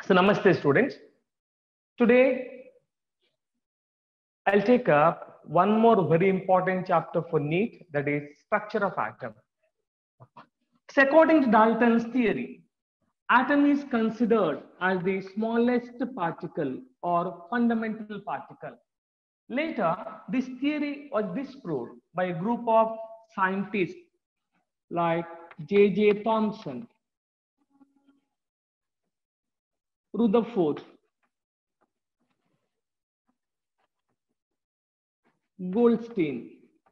So namaste students. Today I'll take up one more very important chapter for NEET, that is structure of atom. So according to Dalton's theory, atom is considered as the smallest particle or fundamental particle. Later, this theory was disproved by a group of scientists like J.J. Thomson, Rutherford, Goldstein,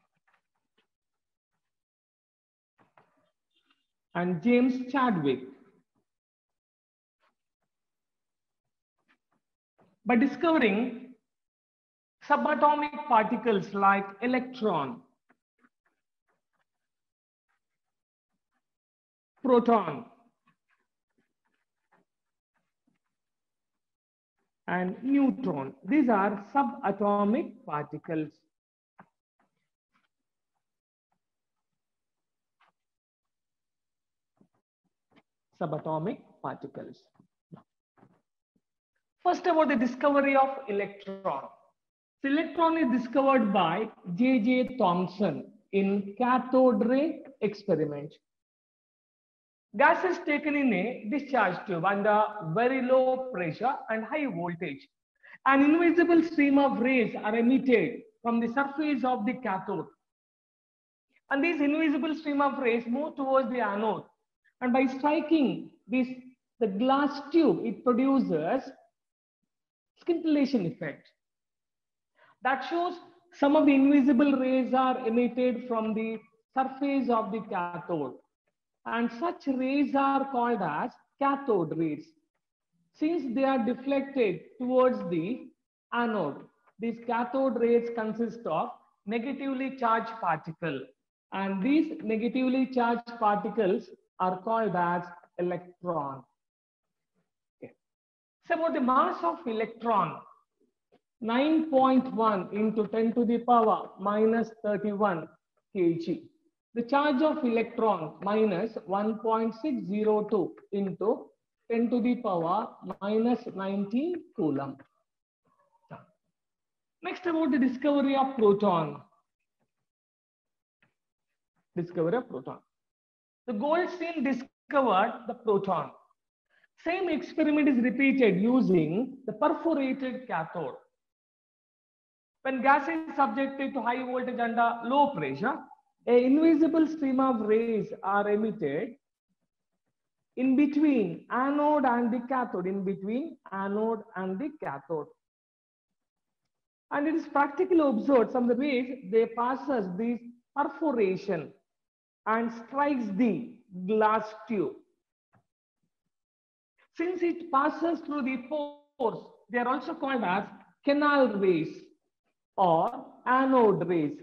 and James Chadwick. By discovering subatomic particles like electron, proton, and neutron. These are subatomic particles. Subatomic particles. First, about the discovery of electron. The electron is discovered by J.J. Thomson in cathode ray experiment. Gas is taken in a discharge tube under very low pressure and high voltage. An invisible stream of rays are emitted from the surface of the cathode. And these invisible stream of rays move towards the anode. And by striking the glass tube, it produces scintillation effect. That shows some of the invisible rays are emitted from the surface of the cathode. And such rays are called as cathode rays. Since they are deflected towards the anode, these cathode rays consist of negatively charged particles. And these negatively charged particles are called as electron. Okay. So about the mass of electron, 9.1 into 10 to the power minus 31 kg. The charge of electron minus 1.602 into 10 to the power minus 19 coulomb. Next, about the discovery of proton. Discovery of proton. The Goldstein discovered the proton. Same experiment is repeated using the perforated cathode. When gas is subjected to high voltage under low pressure, an invisible stream of rays are emitted in between anode and the cathode, And it is practically observed some of the rays, they passes this perforation and strikes the glass tube. Since it passes through the pores, they are also called as canal rays or anode rays,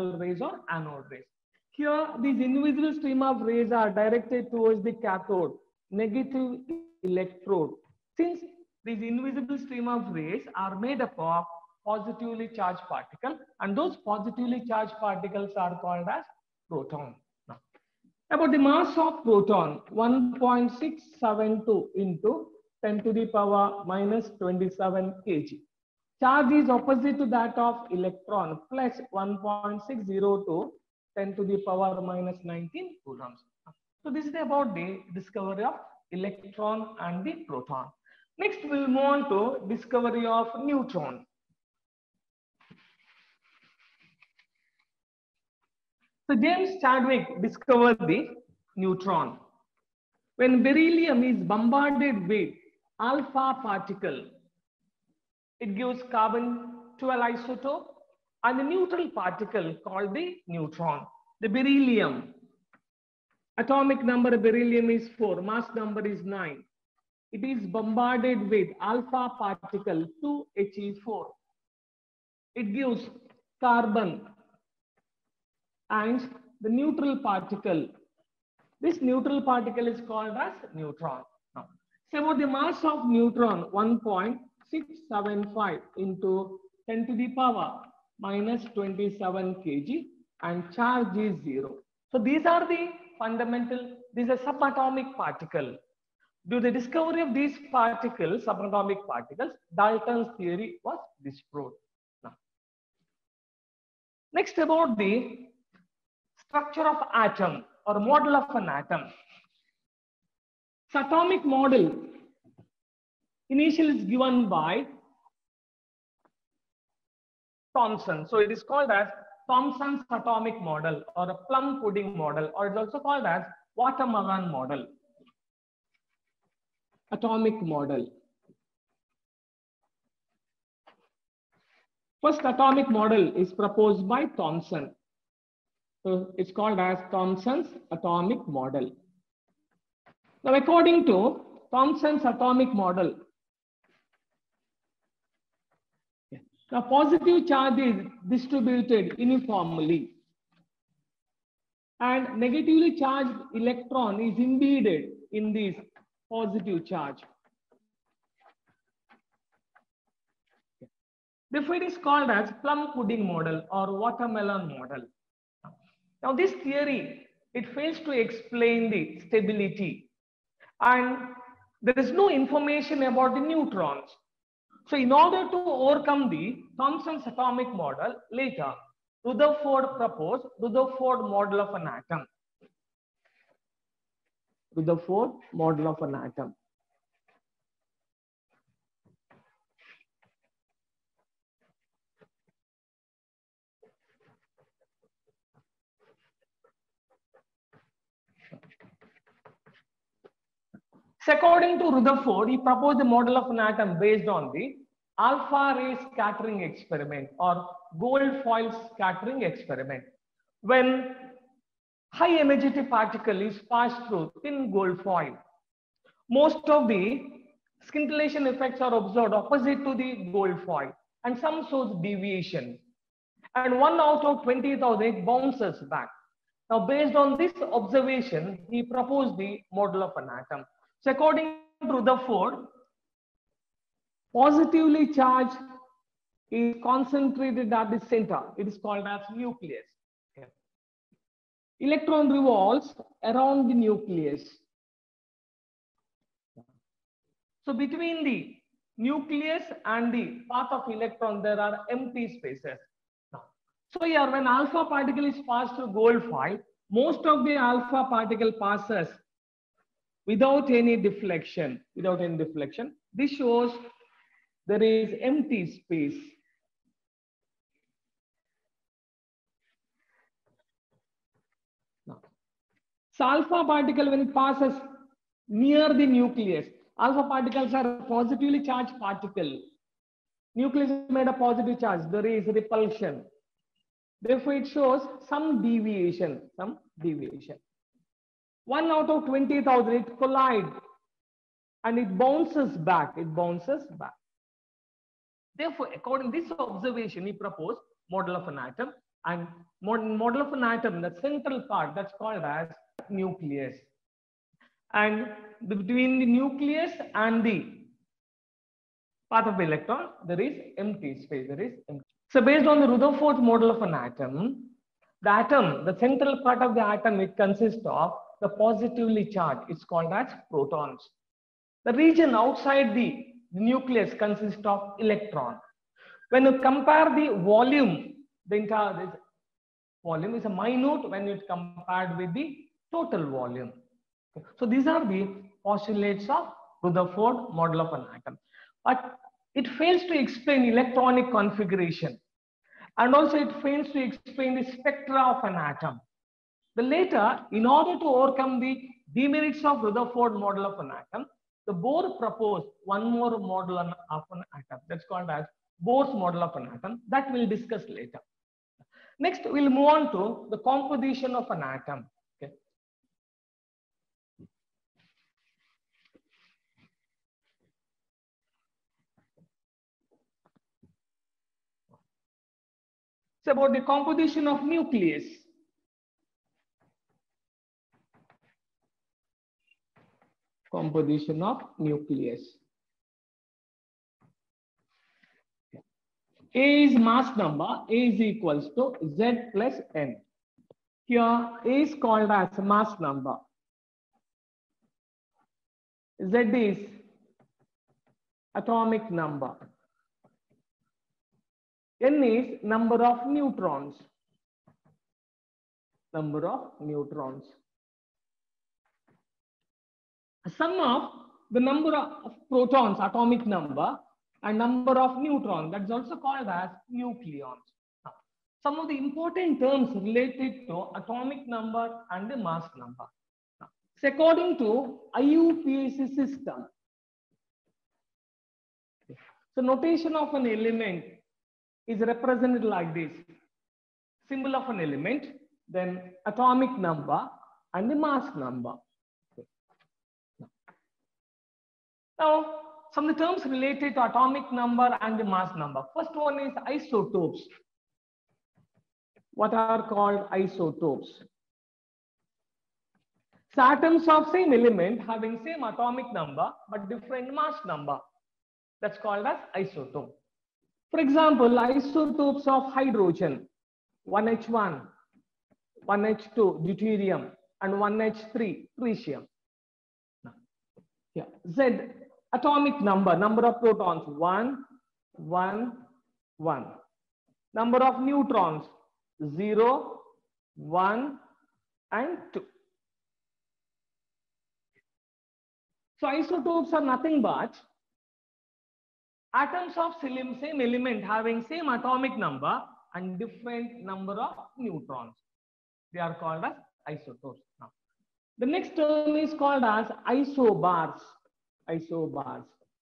Here, these invisible stream of rays are directed towards the cathode, negative electrode. Since these invisible stream of rays are made up of positively charged particles, and those positively charged particles are called as proton. Now, about the mass of proton, 1.672 into 10 to the power minus 27 kg. Charge is opposite to that of electron, plus 1.602 10 to the power minus 19 coulombs. So this is about the discovery of electron and the proton. Next, we will move on to discovery of neutron. So James Chadwick discovered the neutron. When beryllium is bombarded with alpha particle, it gives carbon 12 isotope and the neutral particle called the neutron. The beryllium, atomic number of beryllium is 4, mass number is 9. It is bombarded with alpha particle 2He4. It gives carbon and the neutral particle. This neutral particle is called as neutron. Now, so about the mass of neutron, 1.675 into 10 to the power minus 27 kg, and charge is 0. So these are the fundamental, these are subatomic particle. Due to the discovery of these particles, subatomic particles, Dalton's theory was disproved. Now, next, about the structure of atom or model of an atom. Atomic model initially is given by Thomson. So it is called as Thomson's atomic model or a plum pudding model, or it's also called as watermelon model. Atomic model. First atomic model is proposed by Thomson. So it's called as Thomson's atomic model. Now, according to Thomson's atomic model, the positive charge is distributed uniformly and negatively charged electron is embedded in this positive charge. Therefore, it is called as plum pudding model or watermelon model. Now, this theory, it fails to explain the stability, and there is no information about the neutrons. So, in order to overcome the Thomson's atomic model, later Rutherford proposed Rutherford model of an atom. Rutherford model of an atom. So according to Rutherford, he proposed a model of an atom based on the alpha ray scattering experiment or gold foil scattering experiment. When high energetic particle is passed through thin gold foil, most of the scintillation effects are observed opposite to the gold foil and some shows deviation. And 1 out of 20,000 it bounces back. Now, based on this observation, he proposed the model of an atom. So, according to Rutherford, positively charged is concentrated at the center. It is called as nucleus. Okay. Electron revolves around the nucleus. So, between the nucleus and the path of electron, there are empty spaces. So here, when alpha particle is passed through gold foil, most of the alpha particle passes without any deflection. Without any deflection. This shows there is empty space. Now, so alpha particle, when it passes near the nucleus, alpha particles are positively charged particle. Nucleus is made of positive charge. There is repulsion. Therefore, it shows some deviation, 1 out of 20,000, it collides and it bounces back. Therefore, according to this observation, he proposed model of an atom, and model of an atom, the central part, that's called as nucleus. And between the nucleus and the path of electron, there is empty space. So based on the Rutherford model of an atom, the central part of the atom, it consists of the positively charged. It's called as protons. The region outside the nucleus consists of electron. When you compare the volume, the entire volume is a minute when it's compared with the total volume. So these are the postulates of Rutherford model of an atom. But it fails to explain electronic configuration, and also it fails to explain the spectra of an atom. The later, in order to overcome the demerits of Rutherford model of an atom, the Bohr proposed one more model of an atom. That's called as Bohr's model of an atom. That we'll discuss later. Next, we'll move on to the composition of an atom. Okay. It's about the composition of nucleus. Composition of nucleus. A is mass number. A is equals to Z plus N. Here A is called as mass number. Z is atomic number. N is number of neutrons. Number of neutrons. Sum of the number of protons, atomic number, and number of neutrons, that's also called as nucleons. Now, some of the important terms related to atomic number and the mass number. Now, so according to IUPAC system, so notation of an element is represented like this. Symbol of an element, then atomic number and the mass number. Now, some of the terms related to atomic number and the mass number. First one is isotopes. What are called isotopes? So atoms of same element having same atomic number but different mass number. That's called as isotope. For example, isotopes of hydrogen, 1H1, 1H2, deuterium, and 1H3, tritium. Yeah. Z, atomic number, number of protons, 1, 1, 1. Number of neutrons, 0, 1, and 2. So isotopes are nothing but atoms of same element having same atomic number and different number of neutrons. They are called as isotopes. Now, the next term is called as isobars. Isobars.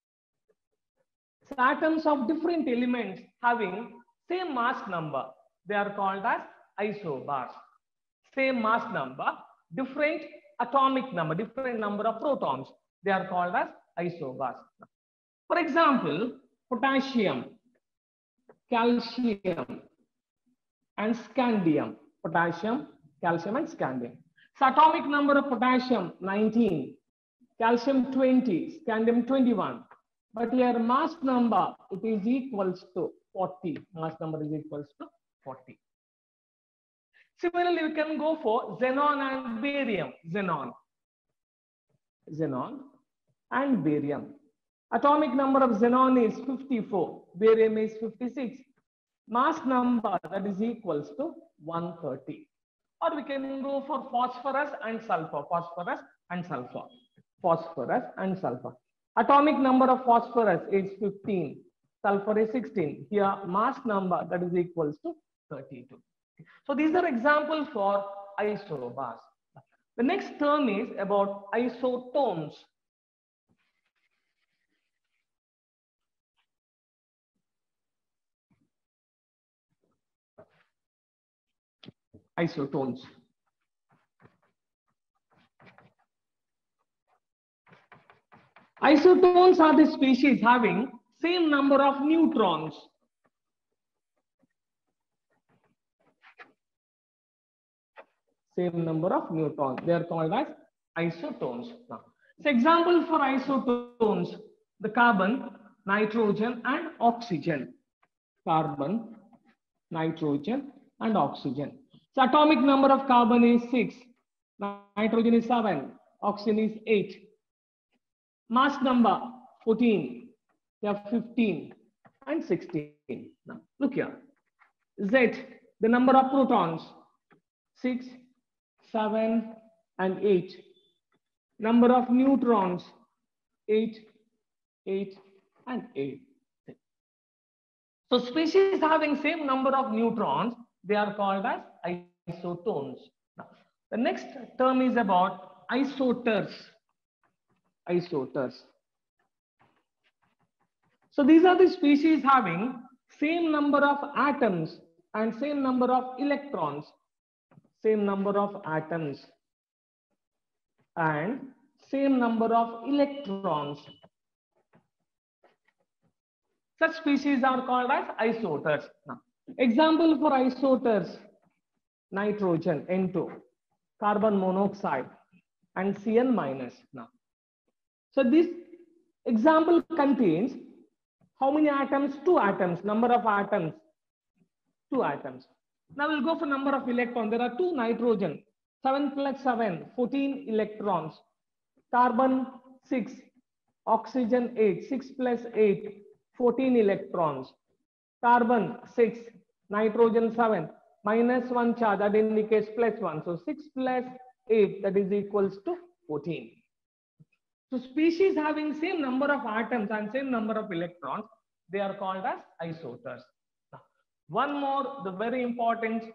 So atoms of different elements having same mass number, they are called as isobars. Same mass number, different atomic number, different number of protons, they are called as isobars. For example, potassium, calcium, and scandium. Potassium, calcium, and scandium. So atomic number of potassium 19, calcium 20, scandium 21. But here mass number, it is equals to 40. Mass number is equals to 40. Similarly, we can go for xenon and barium. Xenon and barium. Atomic number of xenon is 54. Barium is 56. Mass number, that is equals to 130. Or we can go for phosphorus and sulfur. Phosphorus and sulfur. Phosphorus and sulfur. Atomic number of phosphorus is 15. Sulfur is 16. Here mass number, that is equals to 32. So these are examples for isobars. The next term is about isotones. Isotones. Isotones are the species having same number of neutrons. Same number of neutrons. They are called as isotones. Now, so example for isotones, the carbon, nitrogen, and oxygen. Carbon, nitrogen, and oxygen. So atomic number of carbon is 6, nitrogen is 7, oxygen is 8. Mass number 14, they have 15 and 16. Now look here. Z, the number of protons 6, 7, and 8. Number of neutrons 8, 8, and 8. So species having same number of neutrons, they are called as isotones. Now, the next term is about isoters. Isoters. So these are the species having same number of atoms and same number of electrons. Same number of atoms and same number of electrons. Such species are called as isoters. Now, example for isoters, nitrogen, N2, carbon monoxide, and Cn minus. Now, so this example contains how many atoms? 2 atoms. Number of atoms? 2 atoms. Now we'll go for number of electrons. There are 2 nitrogen, 7 plus 7, 14 electrons. Carbon 6, oxygen 8, 6 plus 8, 14 electrons. Carbon 6, nitrogen 7, minus 1 charge, that indicates plus 1. So 6 plus 8, that is equals to 14. So species having same number of atoms and same number of electrons, they are called as isoters. Now, one more, the very important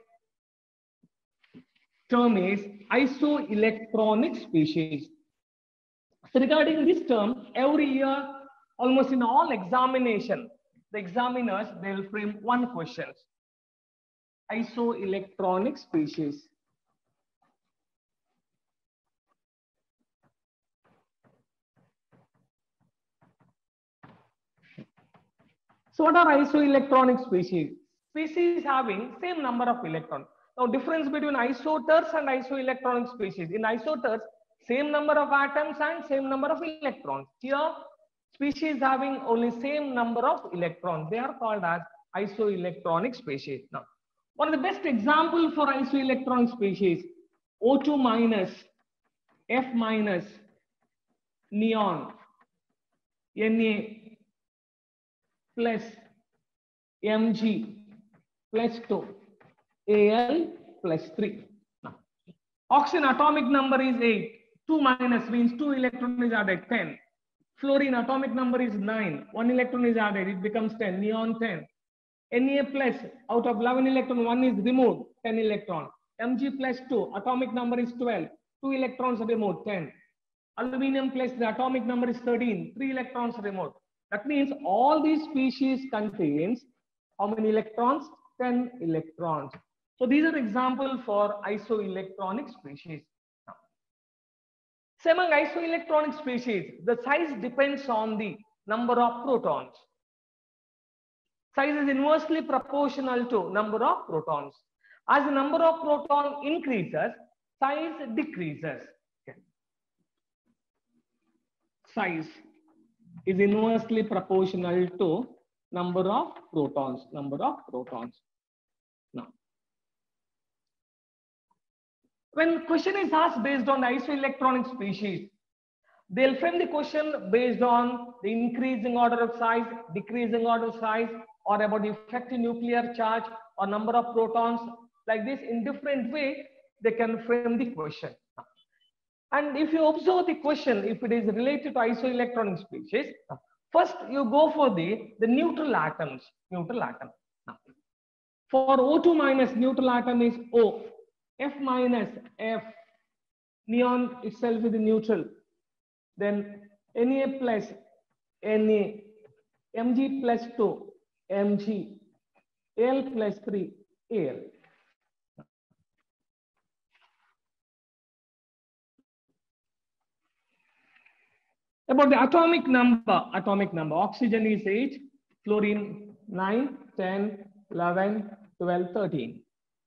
term is isoelectronic species. So regarding this term, every year, almost in all examination, the examiners, they will frame one question. Isoelectronic species. So what are isoelectronic species? Species having same number of electrons. Now difference between isoters and isoelectronic species. In isoters, same number of atoms and same number of electrons. Here, species having only same number of electrons. They are called as isoelectronic species. Now, one of the best example for isoelectronic species, O2 minus, F minus, neon, Na plus Mg plus 2, Al plus 3. Now, oxygen atomic number is 8. 2 minus means 2 electron is added, 10. Fluorine atomic number is 9. 1 electron is added, it becomes 10. Neon 10. Na plus, out of 11 electron, 1 is removed, 10 electron. Mg plus 2, atomic number is 12. 2 electrons removed, 10. Aluminum plus, the atomic number is 13. 3 electrons removed. That means all these species contains how many electrons? 10 electrons. So these are examples for isoelectronic species. So among isoelectronic species, the size depends on the number of protons. Size is inversely proportional to number of protons. As the number of protons increases, size decreases. Okay. Size is inversely proportional to number of protons. Now, when question is asked based on isoelectronic species, they'll frame the question based on the increasing order of size, decreasing order of size, or about the effective nuclear charge or number of protons. Like this, in different way, they can frame the question. And if you observe the question, if it is related to isoelectronic species, first you go for the neutral atoms. Neutral atom. For O2 minus, neutral atom is O. F minus, F. Neon itself is the neutral. Then Na plus, Na. Mg plus 2, Mg. Al plus 3, Al. About the atomic number, oxygen is 8, fluorine 9, 10, 11, 12, 13.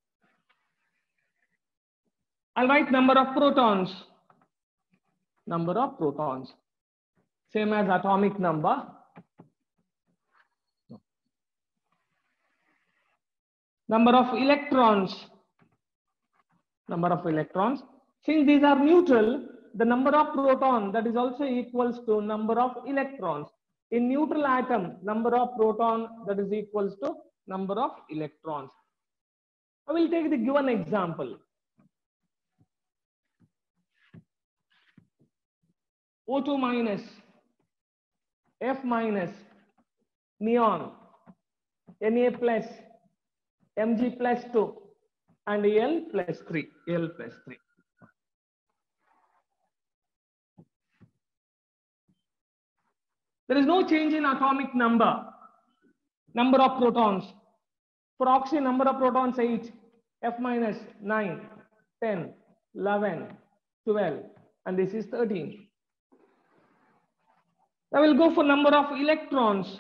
I'll write number of protons. Same as atomic number. Number of electrons. Since these are neutral, the number of proton, that is also equals to number of electrons. In neutral atom, number of proton, that is equals to number of electrons. I will take the given example. O2 minus, F minus, neon, Na plus, Mg plus 2, and Al plus 3. There is no change in atomic number of protons. For oxygen, number of protons 8, F minus 9, 10, 11, 12, and this is 13. I will go for number of electrons.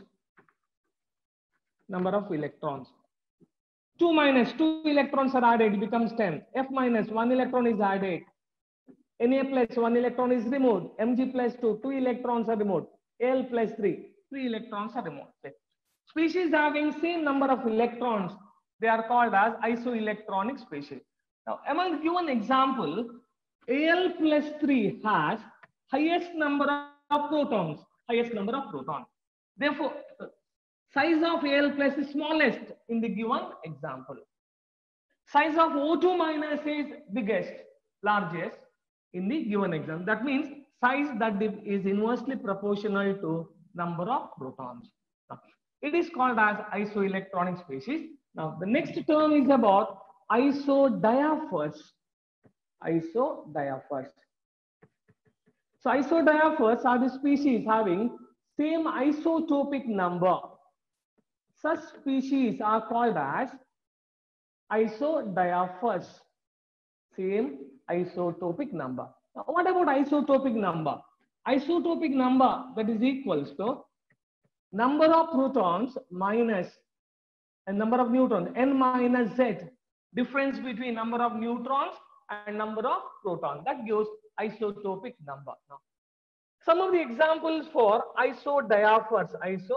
2 minus, 2 electrons are added, it becomes 10. F minus, 1 electron is added. Na plus, 1 electron is removed. Mg plus 2, 2 electrons are removed. Al plus 3, 3 electrons are removed. Species having same number of electrons, they are called as isoelectronic species. Now, among the given example, Al plus 3 has highest number of protons, highest number of protons. Therefore, size of Al plus is smallest in the given example. Size of O2 minus is biggest, largest in the given example. That means size that is inversely proportional to number of protons. Now, it is called as isoelectronic species. Now, the next term is about isodiaphers. Isodiaphers. So isodiaphers are the species having same isotopic number. Such species are called as isodiaphers. Same isotopic number. Now, what about isotopic number? Isotopic number, that is equals to number of protons minus a number of neutrons, n minus z, difference between number of neutrons and number of protons. That gives isotopic number. Now, some of the examples for isodiaphers.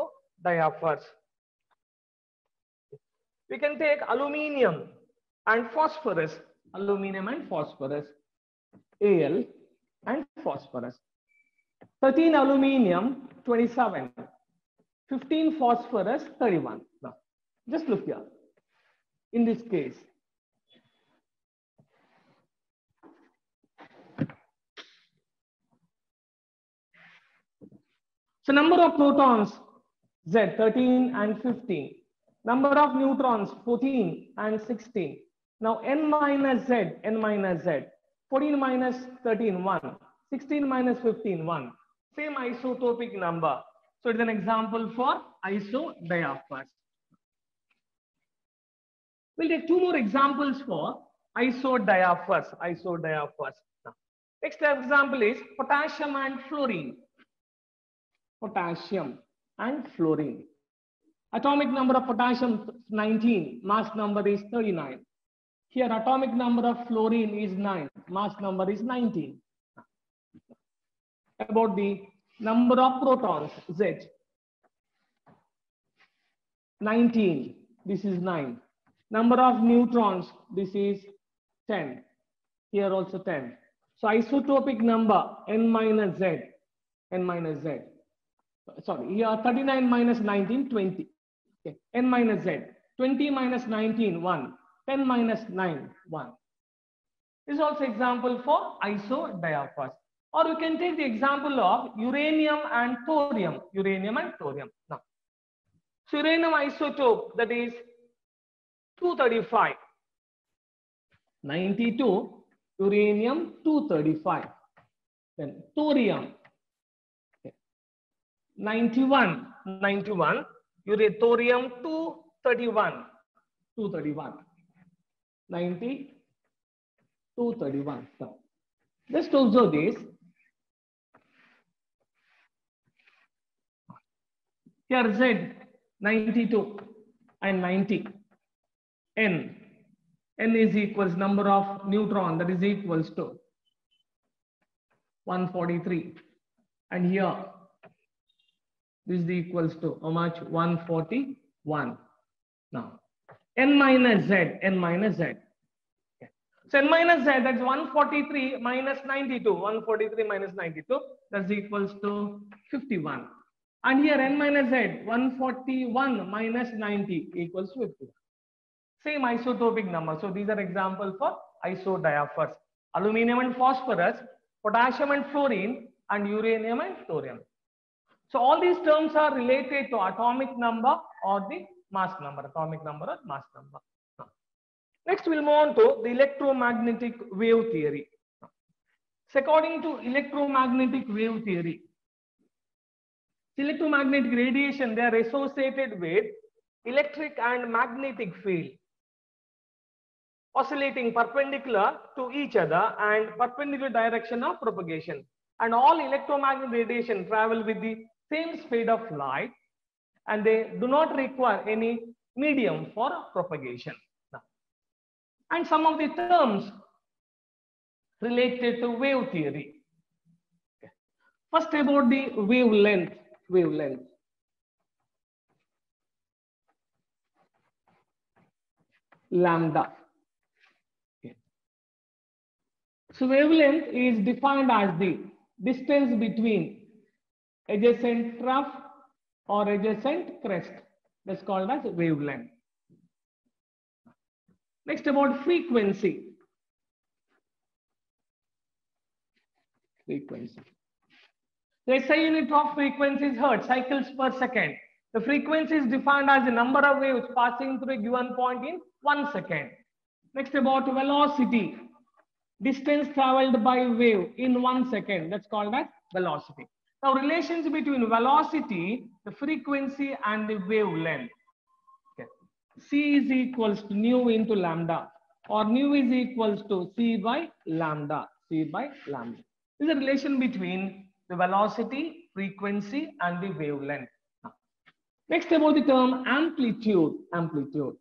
We can take aluminium and phosphorus. Aluminium and phosphorus. Al and phosphorus. 13 aluminium, 27. 15 phosphorus, 31. Now, just look here. In this case, so number of protons, Z, 13 and 15. Number of neutrons, 14 and 16. Now, n minus Z. 14 minus 13, 1. 16 minus 15, 1. Same isotopic number. So, it's an example for isodiaphers. We'll take two more examples for isodiaphers. Now, next example is potassium and fluorine. Potassium and fluorine. Atomic number of potassium 19, mass number is 39. Here atomic number of fluorine is 9, mass number is 19. About the number of protons, Z. 19, this is 9. Number of neutrons, this is 10. Here also 10. So isotopic number, n minus Z. Sorry, here 39 minus 19, 20. Okay. N minus Z. 20 minus 19, 1. 10 minus 9, 1. This is also example for isodiaphers. Or we can take the example of uranium and thorium. Now, so uranium isotope, that is 235. 92, uranium 235. Then thorium. 91, thorium 231. 90, 231. So, just observe this. Here Z, 92 and 90. N is equals number of neutron, that is equals to 143. And here, this is equals to how much? 141. Now, N minus Z. Okay. So N minus Z, that's 143 minus 92. 143 minus 92, that's equals to 51. And here N minus Z, 141 minus 90 equals 51. Same isotopic number. So these are examples for isodiaphers. Aluminium and phosphorus, potassium and fluorine, and uranium and thorium. So all these terms are related to atomic number or the mass number. Now, next we'll move on to the electromagnetic wave theory. So according to electromagnetic wave theory, electromagnetic radiation, they are associated with electric and magnetic field oscillating perpendicular to each other and perpendicular direction of propagation. And all electromagnetic radiation travel with the same speed of light, and they do not require any medium for propagation. Now, and some of the terms related to wave theory. Okay. First, about the wavelength. Lambda. Okay. So wavelength is defined as the distance between adjacent trough or adjacent crest. That's called as wavelength. Next, about frequency. Frequency. The SI unit of frequency is hertz, cycles per second. The frequency is defined as the number of waves passing through a given point in 1 second. Next, about velocity. Distance traveled by wave in 1 second. That's called as velocity. Now, relations between velocity, the frequency, and the wavelength. Okay. C is equals to nu into lambda, or nu is equals to C by lambda. C by lambda. This is a relation between the velocity, frequency, and the wavelength. Next, about the term amplitude. Amplitude.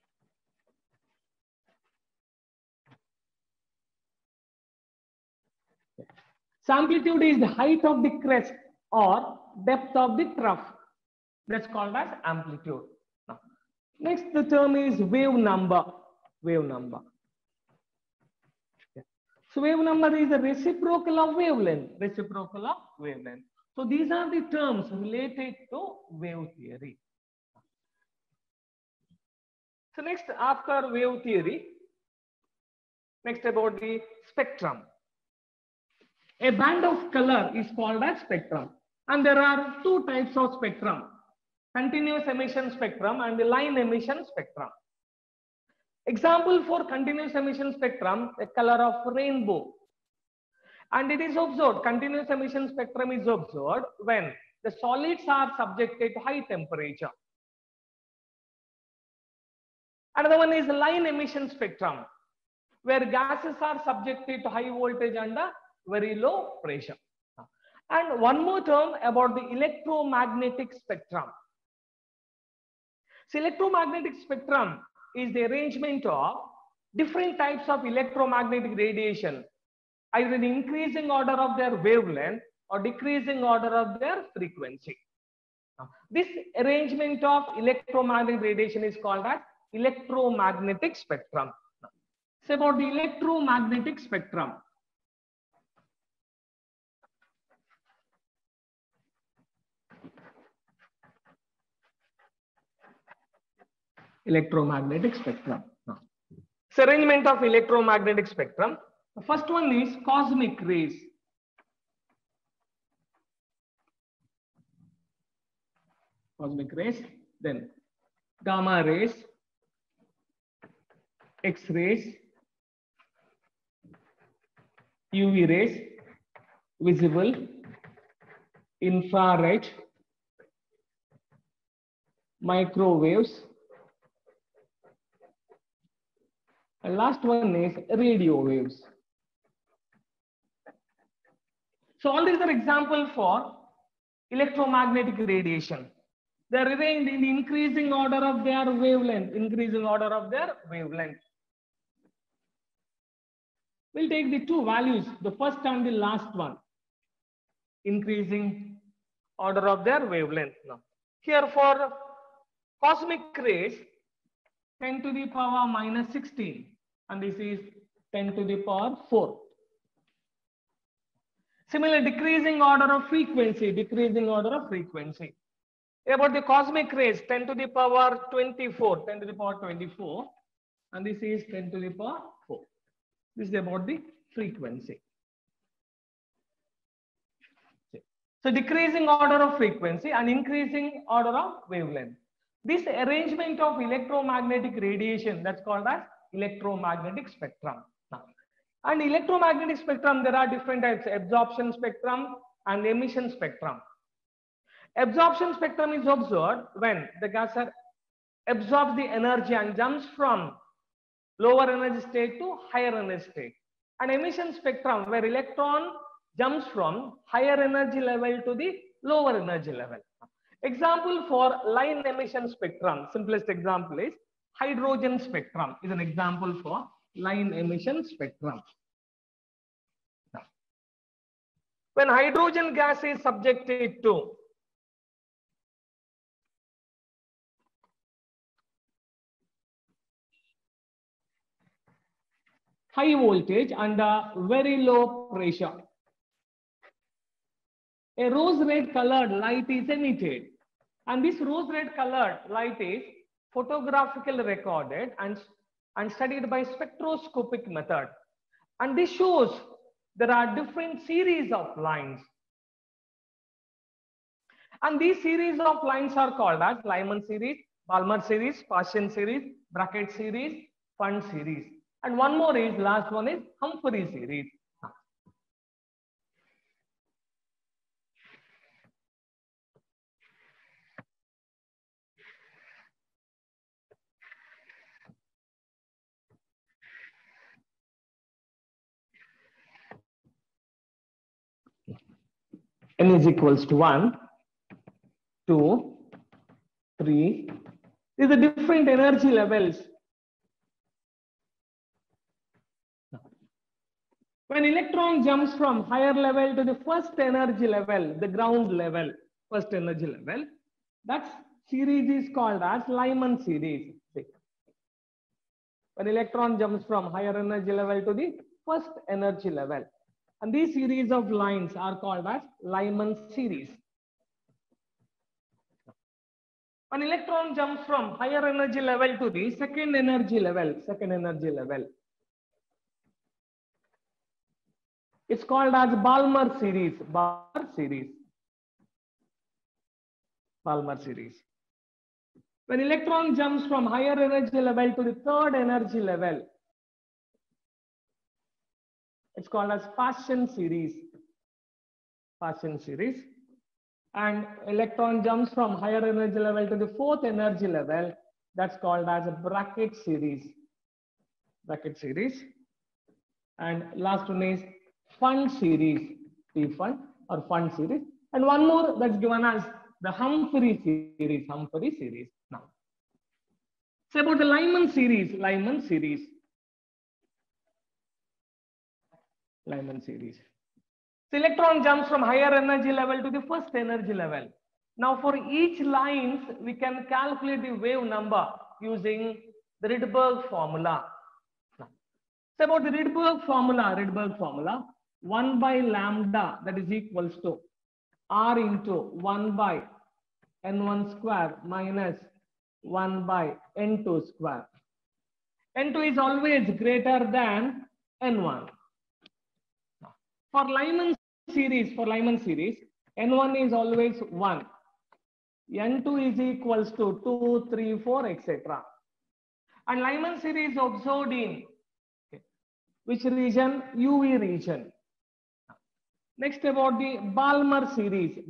So amplitude is the height of the crest or depth of the trough. That's called as amplitude. Next, the term is wave number. Wave number. So wave number is the reciprocal of wavelength. Reciprocal of wavelength. So these are the terms related to wave theory. So next, after wave theory, next about the spectrum. A band of color is called as spectrum. And there are two types of spectrum: continuous emission spectrum and the line emission spectrum. Example for continuous emission spectrum, a color of rainbow. And it is observed, continuous emission spectrum is observed when the solids are subjected to high temperature. Another one is line emission spectrum, where gases are subjected to high voltage and very low pressure. And one more term about the electromagnetic spectrum. So electromagnetic spectrum is the arrangement of different types of electromagnetic radiation, either in increasing order of their wavelength or decreasing order of their frequency. This arrangement of electromagnetic radiation is called as electromagnetic spectrum. So about the electromagnetic spectrum. Electromagnetic spectrum. So arrangement of electromagnetic spectrum. The first one is cosmic rays. Cosmic rays, then gamma rays, X-rays, UV rays, visible, infrared, microwaves, and last one is radio waves. So all these are examples for electromagnetic radiation. They are arranged in increasing order of their wavelength. Increasing order of their wavelength. We'll take the two values, the first and the last one. Increasing order of their wavelength. Now, here for cosmic rays, 10 to the power minus 16, and this is 10 to the power 4. Similar decreasing order of frequency, decreasing order of frequency. About the cosmic rays, 10 to the power 24, 10 to the power 24, and this is 10 to the power 4. This is about the frequency. So decreasing order of frequency and increasing order of wavelength. This arrangement of electromagnetic radiation, that's called as electromagnetic spectrum. And electromagnetic spectrum, there are different types: absorption spectrum and emission spectrum. Absorption spectrum is observed when the gas absorbs the energy and jumps from lower energy state to higher energy state. And emission spectrum, where electron jumps from higher energy level to the lower energy level. Example for line emission spectrum, simplest example is hydrogen spectrum is an example for line emission spectrum. When hydrogen gas is subjected to high voltage and very low pressure, a rose red colored light is emitted. And this rose red colored light is photographically recorded and studied by spectroscopic method. And this shows there are different series of lines. And these series of lines are called as Lyman series, Balmer series, Paschen series, Brackett series, Pfund series. And one more is, last one is Humphrey series. N is equals to 1, 2, 3. These are different energy levels. When electron jumps from higher level to the first energy level, the ground level, first energy level, that series is called as Lyman series. When electron jumps from higher energy level to the first energy level. And these series of lines are called as Lyman series. When electron jumps from higher energy level to the second energy level, it's called as Balmer series. Balmer series. When electron jumps from higher energy level to the third energy level, it's called as Paschen series. And electron jumps from higher energy level to the fourth energy level, that's called as a Brackett series. And last one is Pfund series, Pfund or Pfund series. And one more that's given as the Humphrey series. Now, say about the Lyman series. The electron jumps from higher energy level to the first energy level. Now for each lines, we can calculate the wave number using the Rydberg formula. So about the Rydberg formula, 1 by lambda, that is equals to R into 1 by N1 square minus 1 by N2 square. N2 is always greater than N1. For Lyman series, N1 is always 1. N2 is equals to 2, 3, 4, etc. And Lyman series observed in which region? UV region. Next about the Balmer series.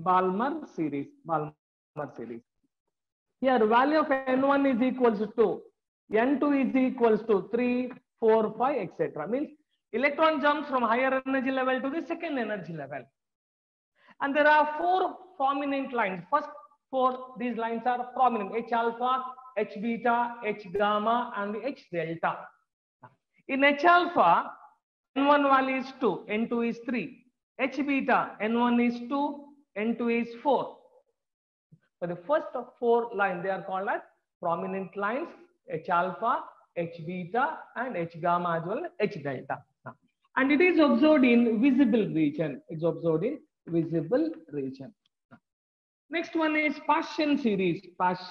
Here value of N1 is equals to 2. N2 is equals to 3, 4, 5, etc. Means electron jumps from higher energy level to the second energy level. And there are 4 prominent lines. First 4, these lines are prominent. H alpha, H beta, H gamma, and the H delta. In H alpha, N1 value is 2, N2 is 3. H beta, N1 is 2, N2 is 4. So the first 4 lines, they are called as prominent lines. H alpha, H beta, and H gamma as well as H delta. And it is observed in visible region. Next one is Paschen series.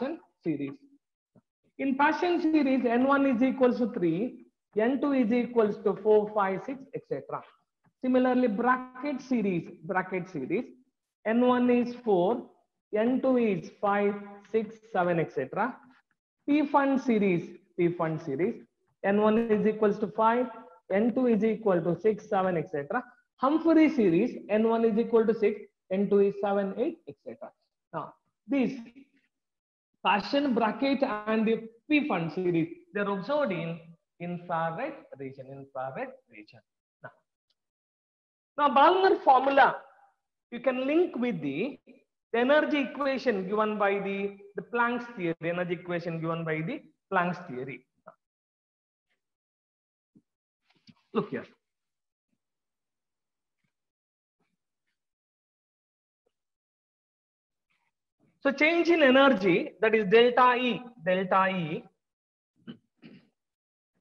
In Paschen series, N1 is equals to 3, N2 is equals to 4, 5, 6, etc. Similarly, Brackett series, N1 is 4, N2 is 5, 6, 7, etc. Pfund series, N1 is equals to 5, N2 is equal to 6, 7, etc. Humphrey series, N1 is equal to 6, N2 is 7, 8, etc. Now, these Paschen, Brackett, and the Pfund series, they are observed in infrared region. Now, Balmer formula, you can link with the energy equation given by the Planck's theory. Look here. So change in energy, that is delta E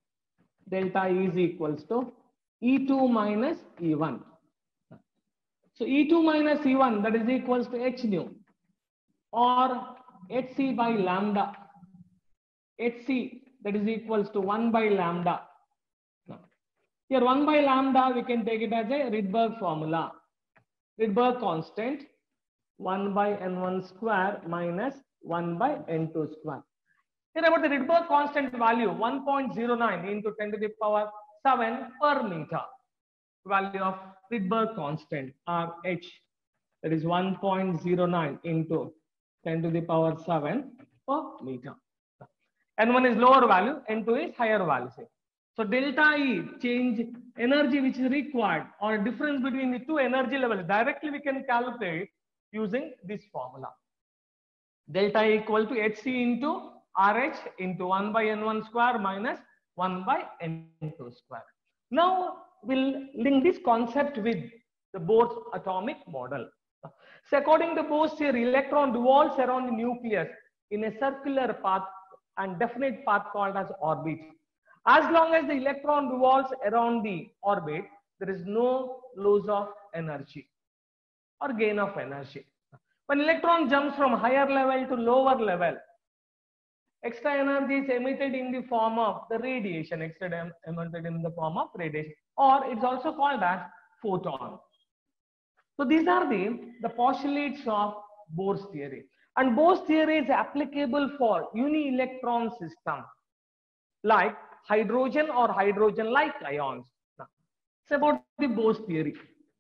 is equals to E2 minus E1. So E2 minus E1, that is equals to h nu, or hc by lambda. Hc, that is equals to 1 by lambda. Here 1 by lambda, we can take it as a Rydberg formula. Rydberg constant, 1 by n1 square minus 1 by n2 square. Here about the Rydberg constant value, 1.09 into 10 to the power 7 per meter. Value of Rydberg constant, RH, that is 1.09 into 10 to the power 7 per meter. N1 is lower value, N2 is higher value. So delta E, change energy which is required, or difference between the two energy levels, directly we can calculate using this formula. Delta E equal to Hc into RH into 1 by N1 square minus 1 by N2 square. Now we'll link this concept with the Bohr's atomic model. So according to Bohr's theory, electron revolves around the nucleus in a circular path and definite path called as orbit. As long as the electron revolves around the orbit, there is no loss of energy or gain of energy. When electron jumps from higher level to lower level, extra energy is emitted in the form of the radiation, emitted in the form of radiation, or it's also called as photon. So these are the postulates of Bohr's theory. And Bohr's theory is applicable for uni-electron system like hydrogen or hydrogen-like ions. Now, it's about the Bohr's theory.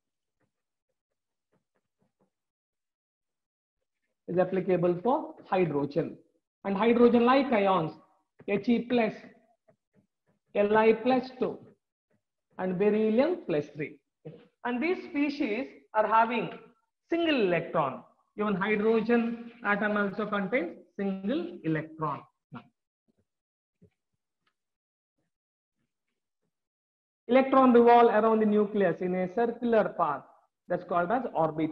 Is applicable for hydrogen and hydrogen-like ions, He plus, Li plus 2, and beryllium plus 3. And these species are having single electron. Even hydrogen atom also contains single electron. Electron revolve around the nucleus in a circular path, that's called as orbit.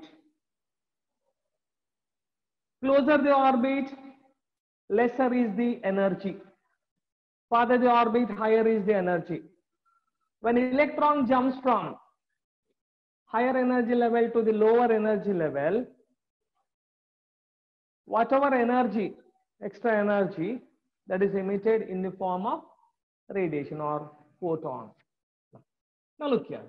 Closer the orbit, lesser is the energy. Farther the orbit, higher is the energy. When electron jumps from higher energy level to the lower energy level, whatever energy, extra energy, that is emitted in the form of radiation or photon. Now look here.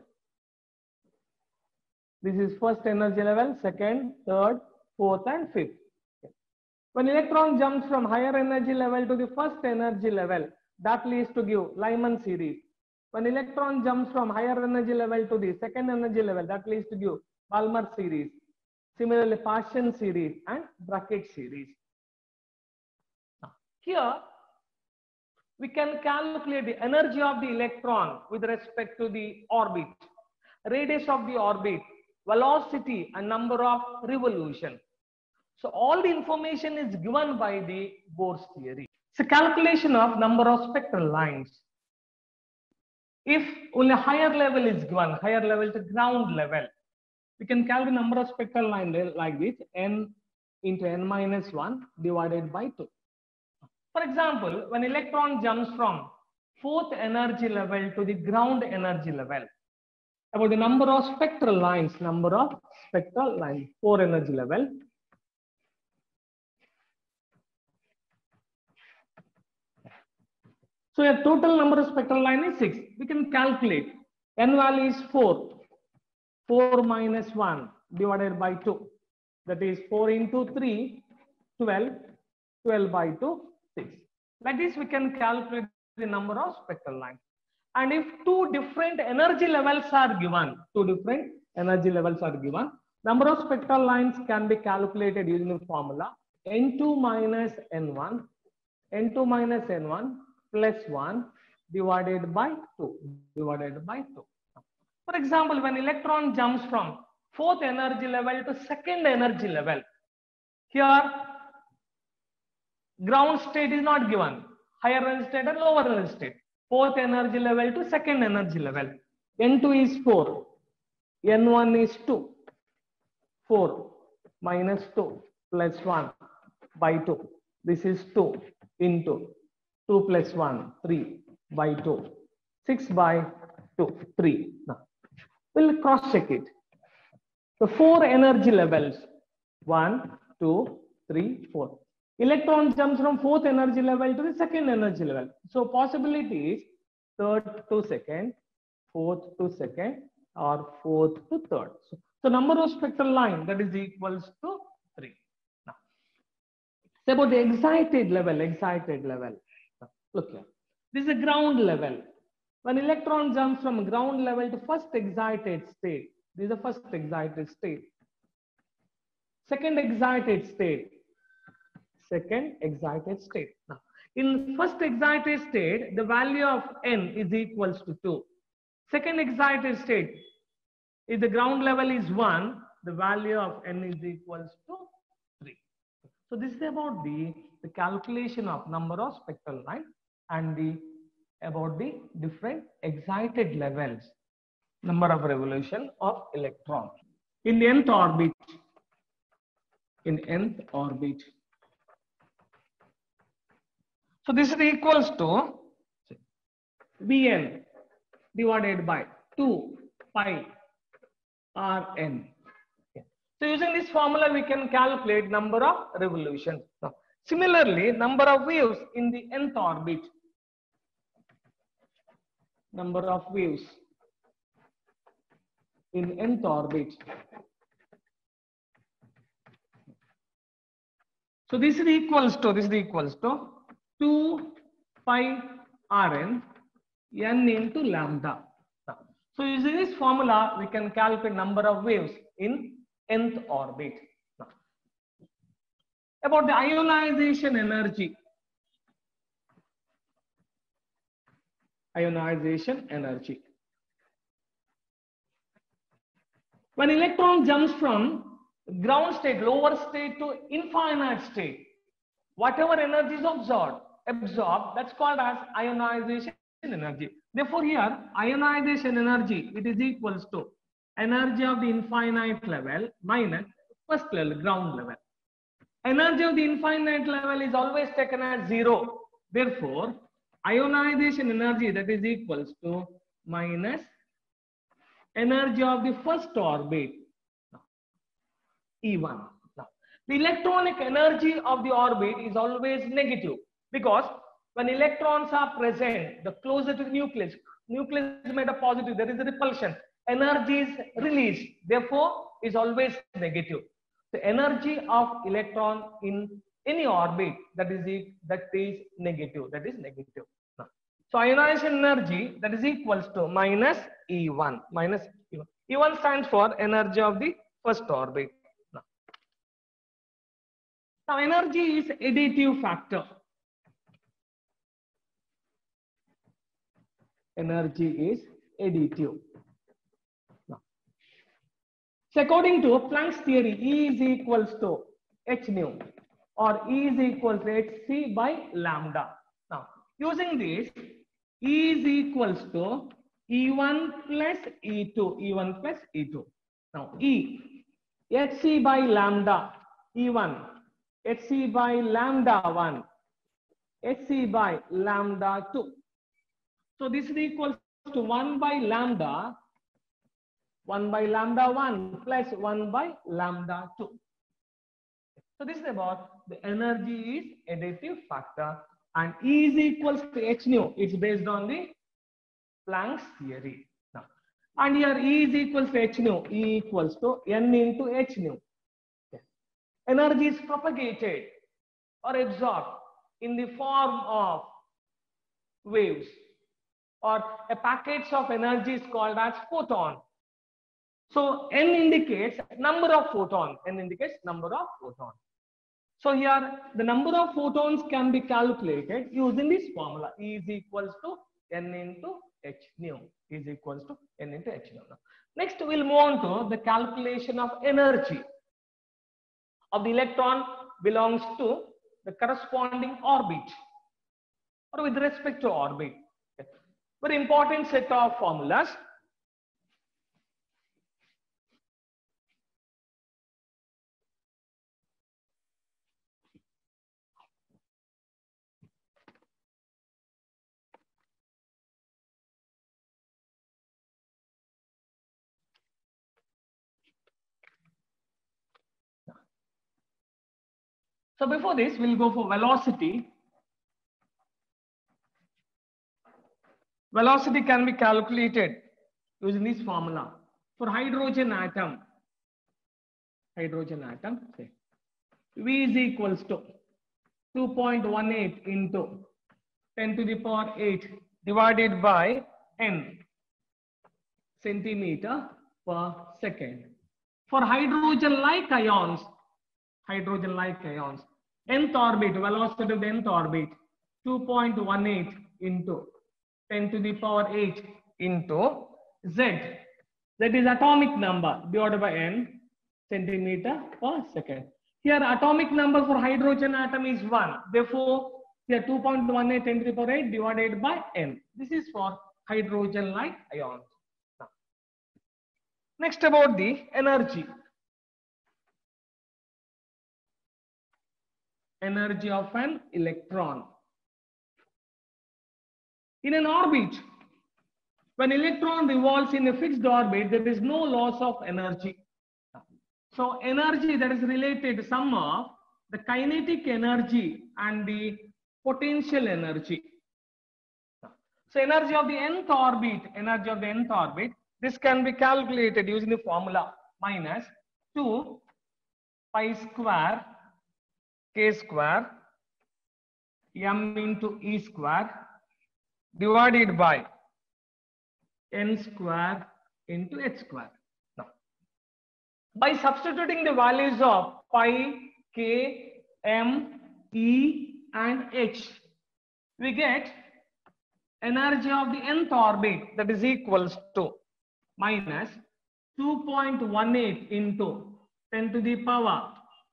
This is first energy level, second, third, fourth, and fifth. When electron jumps from higher energy level to the first energy level, that leads to give Lyman series. When electron jumps from higher energy level to the second energy level, that leads to give Balmer series. Similarly, Paschen series and Brackett series. Now, here, we can calculate the energy of the electron with respect to the orbit, radius of the orbit, velocity, and number of revolution. So all the information is given by the Bohr's theory. It's a calculation of number of spectral lines. If only higher level is given, higher level to ground level, we can calculate number of spectral lines like this, n into n minus 1 divided by 2. For example, when electron jumps from fourth energy level to the ground energy level, about the number of spectral lines, 4 energy level. So a total number of spectral line is 6. We can calculate. N value is 4. 4 minus 1 divided by 2. That is 4 into 3, 12. 12 by 2, 6. Like this, we can calculate the number of spectral lines. And if two different energy levels are given, number of spectral lines can be calculated using the formula N2 minus N1, plus 1 divided by 2, For example, when electron jumps from fourth energy level to second energy level, here ground state is not given, higher energy state and lower energy state. Fourth energy level to second energy level. N2 is 4, N1 is 2. 4 minus 2 plus 1 by 2. This is 2 into 2 plus 1, 3 by 2. 6 by 2, 3. Now, we'll cross check it. the 4 energy levels, 1, 2, 3, 4. Electron jumps from 4th energy level to the 2nd energy level. So possibility is 3rd to 2nd, 4th to 2nd, or 4th to 3rd. So number of spectral line that is equals to 3. Now, it's about the excited level. Now, look here. This is a ground level. When electron jumps from ground level to first excited state, this is the first excited state. Second excited state. Now, in first excited state, the value of n is equals to 2. Second excited state, if the ground level is 1, the value of n is equals to 3. So this is about the calculation of number of spectral lines and about the different excited levels, number of revolution of electron in the nth orbit. So this is equals to Vn divided by 2 pi Rn. So using this formula, we can calculate number of revolutions. Now, similarly, number of waves in the nth orbit. Number of waves in nth orbit. So this is equals to 2 pi Rn n into lambda. So using this formula, we can calculate number of waves in nth orbit. Now, about the ionization energy. When electron jumps from ground state, lower state to infinite state, whatever energy is absorbed, that's called as ionization energy. Therefore, here ionization energy, it is equals to energy of the infinite level minus first level, ground level. Energy of the infinite level is always taken as 0. Therefore, ionization energy, that is equals to minus energy of the first orbit, E1. Now, the electronic energy of the orbit is always negative, because when electrons are present, the closer to the nucleus is made of positive, there is a repulsion. Energy is released, therefore is always negative. The energy of electron in any orbit, that is negative. Now, so ionization energy, that is equals to minus E1. E1 stands for energy of the first orbit. Now energy is additive factor. Energy is additive. Now, so according to Planck's theory, E is equals to h nu, or E is equals to hc by lambda. Now, using this, E is equals to E1 plus E2. Now, E, hc by lambda, E1, hc by lambda 1, hc by lambda 2. So this is equals to 1 by lambda 1 plus 1 by lambda 2. So this is about the energy is additive factor, and E is equals to h nu. It's based on the Planck's theory. Now, and here E is equals to h nu. E equals to n into h nu. Energy is propagated or absorbed in the form of waves, or a package of energy is called as photon. So n indicates number of photons. So here the number of photons can be calculated using this formula. E is equals to n into h nu. Next, we'll move on to the calculation of energy of the electron belongs to the corresponding orbit, or with respect to orbit. Very important set of formulas. So before this, we'll go for velocity. Velocity can be calculated using this formula. For hydrogen atom, say, V is equals to 2.18 into 10 to the power 8 divided by n centimeter per second. For hydrogen-like ions, nth orbit, velocity of the nth orbit, 2.18 into 10 to the power 8 into z. That is atomic number divided by n centimeter per second. Here atomic number for hydrogen atom is 1. Therefore, here 2.18 10 to the power 8 divided by n. This is for hydrogen-like ions. Next about the energy. Energy of an electron. In an orbit, when electron revolves in a fixed orbit, there is no loss of energy. So energy that is related to sum of the kinetic energy and the potential energy. So energy of the nth orbit, this can be calculated using the formula minus 2 pi square k square m into e square divided by n square into h square. Now, by substituting the values of pi, k, m, e and h, we get energy of the nth orbit that is equals to minus 2.18 into 10 to the power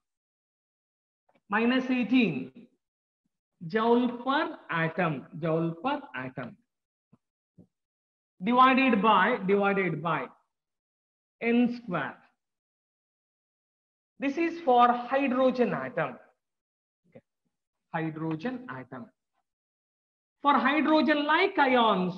minus 18 joule per atom, divided by n square. This is for hydrogen atom. Okay. Hydrogen atom. For hydrogen-like ions,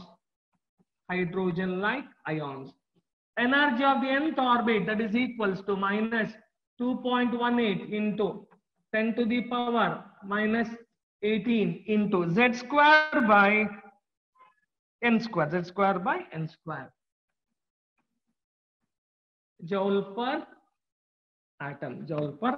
energy of the nth orbit that is equals to minus 2.18 into 10 to the power minus 18 into z square by n square, joule per atom.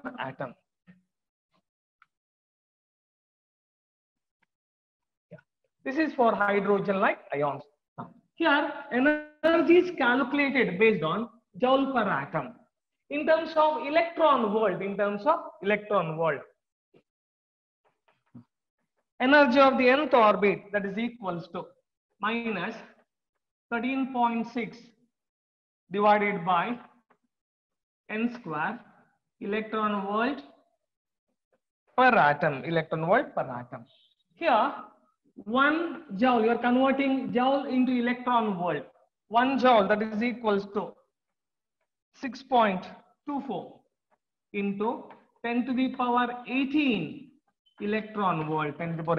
Yeah. This is for hydrogen-like ions. Here, energy is calculated based on joule per atom. In terms of electron volt, energy of the nth orbit that is equals to minus 13.6 divided by n square electron volt per atom. Here, 1 joule, you are converting joule into electron volt. 1 joule that is equals to 6.24 into 10 to the power 18 electron volt,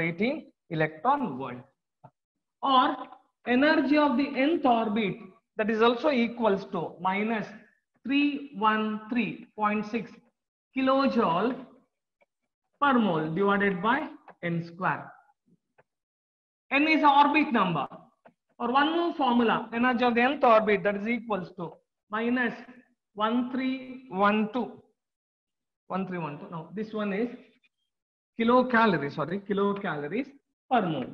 or energy of the nth orbit that is also equals to minus 313.6 kilojoule per mole divided by n square. N is orbit number, or one more formula, energy of the nth orbit that is equals to minus 1312. Now this one is kilocalories per mole.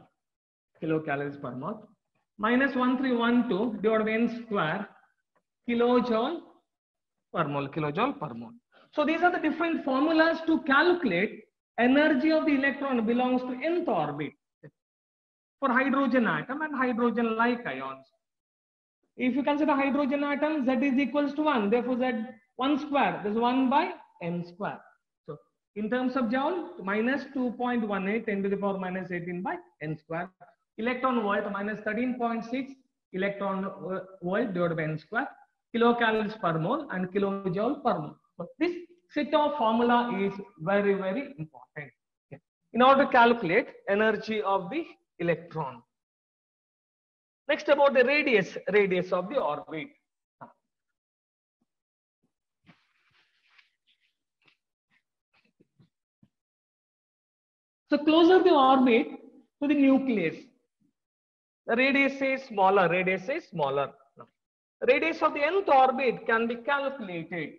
Minus 1312 divided by n square kilojoule per mole. So these are the different formulas to calculate energy of the electron belongs to nth orbit for hydrogen atom and hydrogen-like ions. If you consider hydrogen atom, Z is equals to 1. Therefore, Z 1 square, that is 1 by n square. So, in terms of joule, minus 2.18 10 to the power minus 18 by n square. Electron volt minus 13.6 electron volt divided by n square. Kilocalories per mole and kilojoule per mole. So, this set of formula is very, very important. Okay. In order to calculate energy of the electron. Next, about the radius of the orbit. So closer the orbit to the nucleus, the radius is smaller, radius is smaller. Now, radius of the nth orbit can be calculated.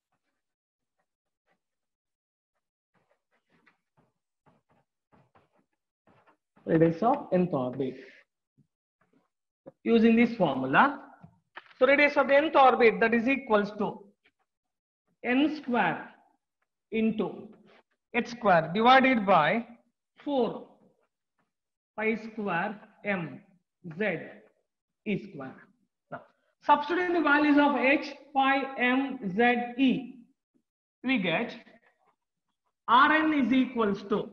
Radius of nth orbit using this formula. So radius of the nth orbit, that is equals to n square into h square divided by 4 pi square m z e square. Now, substituting the values of h, pi, m, z, e, we get Rn is equals to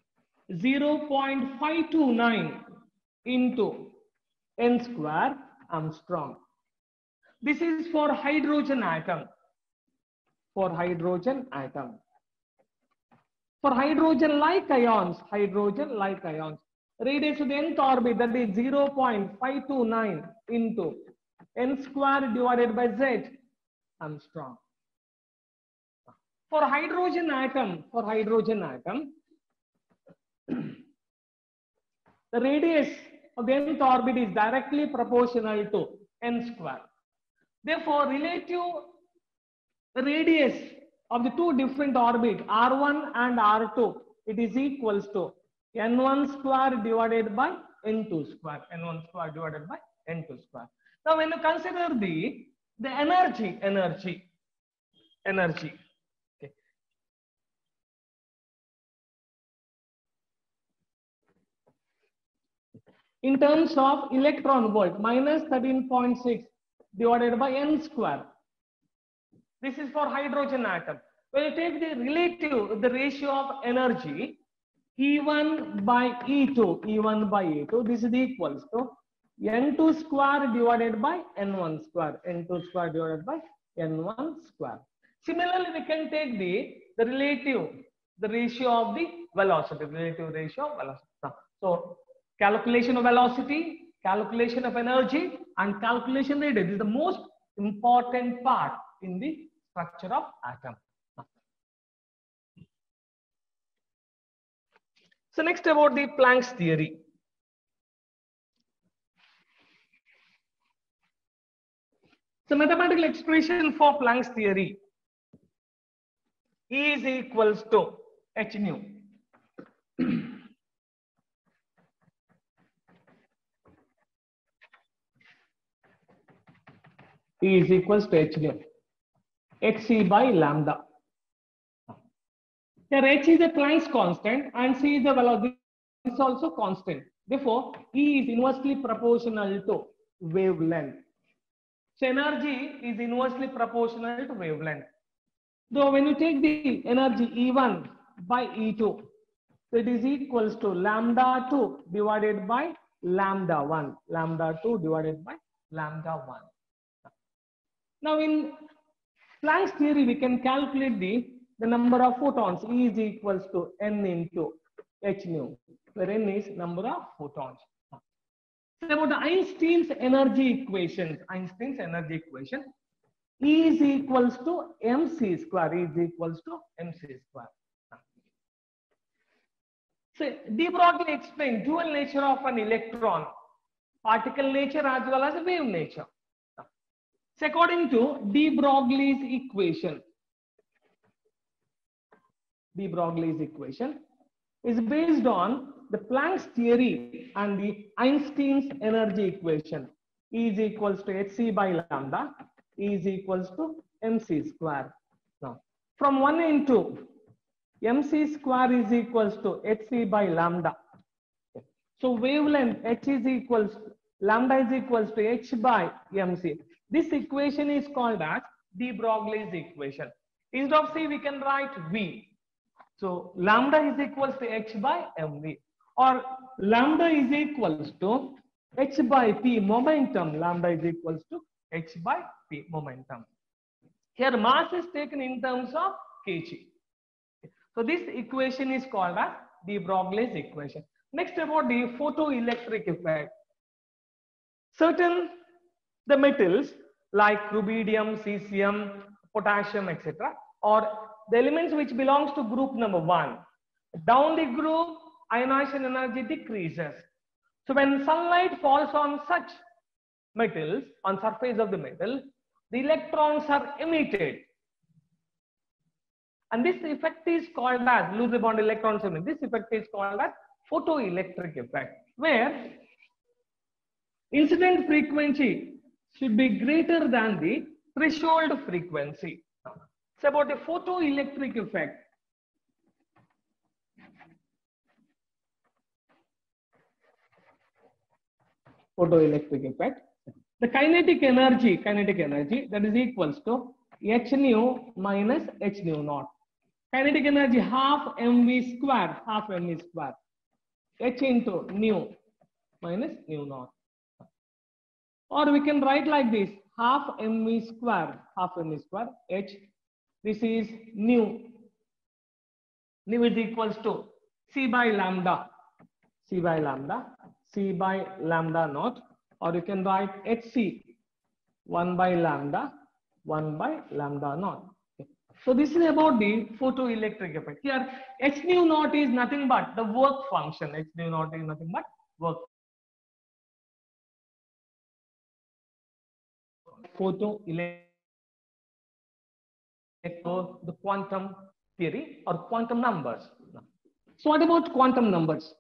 0.529 into n square Armstrong. This is for hydrogen atom. For hydrogen atom. For hydrogen-like ions, radius of the nth orbit, that is 0.529 into n square divided by z Armstrong. For hydrogen atom, the radius of the nth orbit is directly proportional to n square. Therefore, relative radius of the two different orbits, R1 and R2, it is equals to n1 square divided by n2 square. n1 square divided by n2 square. Now, when you consider the energy. Okay. In terms of electron volt, minus 13.6 divided by n square. This is for hydrogen atom. When you take the ratio of energy, E1 by E2, this is equals to N2 square divided by N1 square, N2 square divided by N1 square. Similarly, we can take the ratio of the velocity, relative ratio of velocity. So, calculation of velocity, calculation of energy, and calculation radius is the most important part in the structure of atom. So next about the Planck's theory. So mathematical expression for Planck's theory, E is equals to h nu. E is equals to h nu, hc by lambda. Here h is a Planck's constant and c is the velocity. This is also constant. Therefore, E is inversely proportional to wavelength. So energy is inversely proportional to wavelength. Though when you take the energy E1 by E2, so it is equals to lambda 2 divided by lambda 1. Lambda 2 divided by lambda 1. Now in Planck's theory, we can calculate the number of photons. E is equals to n into h nu, where n is number of photons. So about the Einstein's energy equation, E is equals to mc square. E is equals to mc square. So de Broglie explained dual nature of an electron, particle nature as well as wave nature. So according to de Broglie's equation is based on the Planck's theory and the Einstein's energy equation. E is equals to hc by lambda, E is equals to mc square. Now, from 1 into mc square is equals to hc by lambda. So wavelength h is equals, lambda is equals to h by mc. This equation is called as de Broglie's equation. Instead of c, we can write v. So lambda is equals to h by mv, or lambda is equals to h by p momentum. Lambda is equals to h by p momentum. Here mass is taken in terms of kg. So this equation is called as de Broglie's equation. Next about the photoelectric effect. Certain the metals like rubidium, cesium, potassium, etc., or the elements which belongs to group number 1. Down the group, ionization energy decreases. So when sunlight falls on such metals, on surface of the metal, the electrons are emitted. And this effect is called as loosely bonded electrons. This effect is called as photoelectric effect, where incident frequency should be greater than the threshold frequency. It's about the photoelectric effect. Photoelectric effect. The kinetic energy that is equals to h nu minus h nu naught. Kinetic energy half mv square, h into nu minus nu naught. Or we can write like this, half mv square, h. This is nu. Nu is equals to c by lambda naught. Or you can write hc 1 by lambda naught. Okay. So this is about the photoelectric effect. Here h nu naught is nothing but the work function. Photoelectric, the quantum theory or quantum numbers. So what about quantum numbers?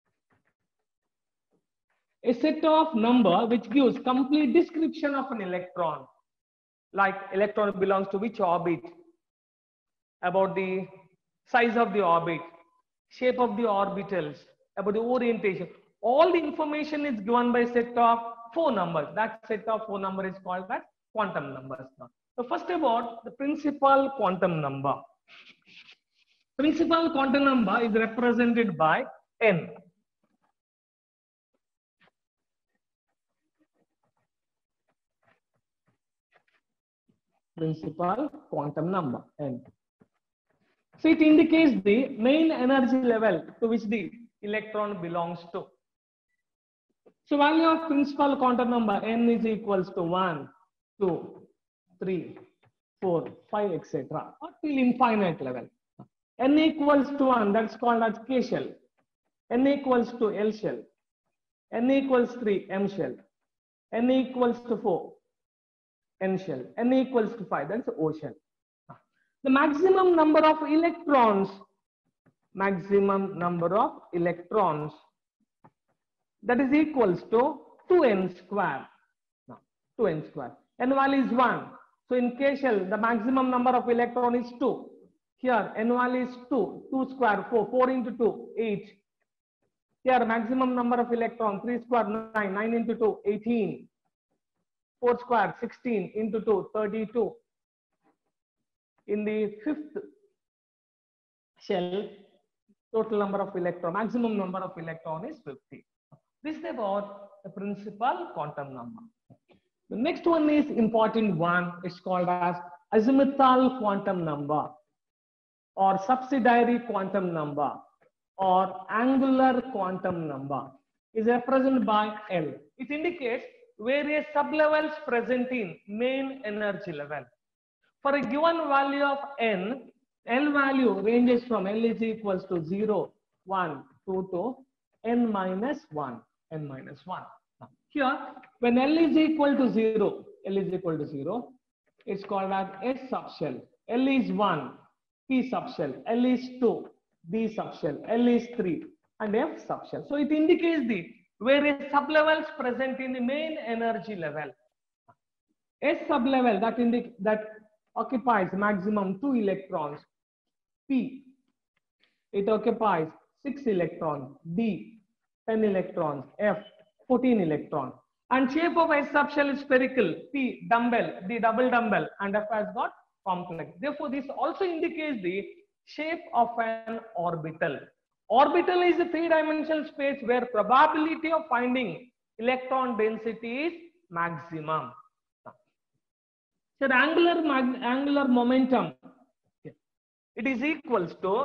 A set of number which gives complete description of an electron, like electron belongs to which orbit, about the size of the orbit, shape of the orbitals, about the orientation. All the information is given by a set of 4 numbers. That set of 4 numbers is called as quantum numbers. So first about the principal quantum number. Principal quantum number is represented by n. Principal quantum number n. So it indicates the main energy level to which the electron belongs to. So value of principal quantum number n is equals to 1, 2, 3, 4, 5, etc. or till infinite level. N equals to 1, that's called as K shell. N equals to L shell. N equals 3, M shell. N equals to 4, N shell. N equals to 5, that's O shell. The maximum number of electrons, that is equals to 2n square. 2n square. N value is 1. So in K shell, the maximum number of electron is 2. Here, N value is 2. 2 square, 4. 4 into 2, 8. Here, maximum number of electron, 3 square, 9. 9 into 2, 18. 4 square, 16 into 2, 32. In the 5th shell, total number of electron, maximum number of electron is 50. This is about the principal quantum number. The next one is important one. It's called as azimuthal quantum number, or subsidiary quantum number, or angular quantum number. Is represented by L. It indicates various sublevels present in main energy level. For a given value of n, L value ranges from L is equals to 0, 1, 2 to n minus 1. Here, when L is equal to 0, it's called as S subshell. L is 1, P subshell. L is 2, B subshell. L is 3, and F subshell. So it indicates the various sublevels present in the main energy level. S sublevel that occupies maximum 2 electrons. P, it occupies 6 electrons. D, 10 electrons. F, 14 electrons. And shape of S subshell is spherical. P, dumbbell. D, double dumbbell. And F has got complex. Therefore, this also indicates the shape of an orbital. Orbital is a 3-dimensional space where probability of finding electron density is maximum. So the angular momentum, it is equals to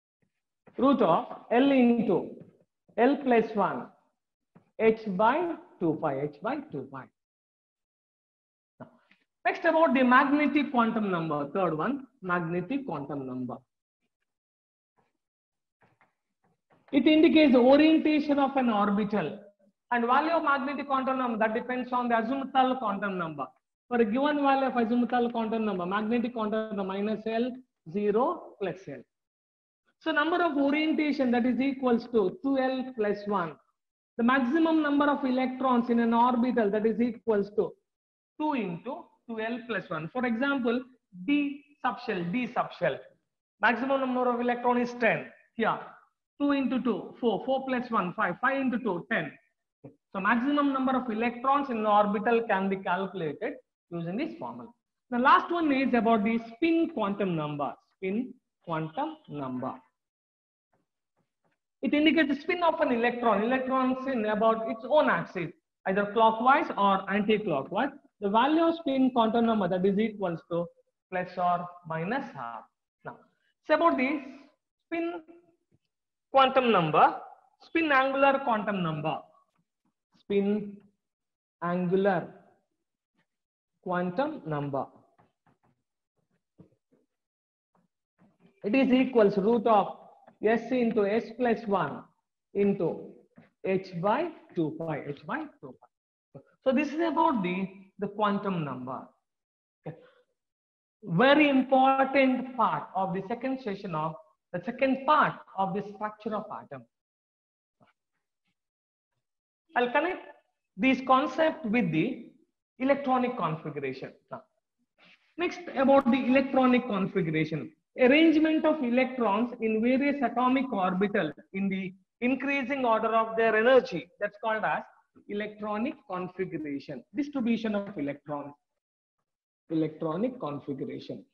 root of L into L plus 1 H by 2 pi, h by 2 pi. Next, about the magnetic quantum number, third one, magnetic quantum number. It indicates the orientation of an orbital, and value of magnetic quantum number that depends on the azimuthal quantum number. For a given value of azimuthal quantum number, magnetic quantum number minus L, 0 plus L. So number of orientation that is equals to 2L plus 1. The maximum number of electrons in an orbital that is equals to 2 into 2L plus 1. For example, D subshell. Maximum number of electron is 10. Here, 2 into 2, 4. 4 plus 1, 5. 5 into 2, 10. So maximum number of electrons in an orbital can be calculated using this formula. The last one is about the spin quantum number. Spin quantum number. It indicates the spin of an electron. Electron spin about its own axis, either clockwise or anti-clockwise. The value of spin quantum number that is equals to plus or minus half. Now, it's about the spin quantum number, spin angular quantum number. Spin angular quantum number. It is equals root of S into S plus 1 into h by 2 pi, h by 2 pi. So this is about the quantum number. Okay. Very important part of the second session of the second part of the structure of atom. I'll connect this concept with the electronic configuration. Now, next, about the electronic configuration. Arrangement of electrons in various atomic orbitals in the increasing order of their energy. That's called as electronic configuration. Distribution of electrons. Electronic configuration.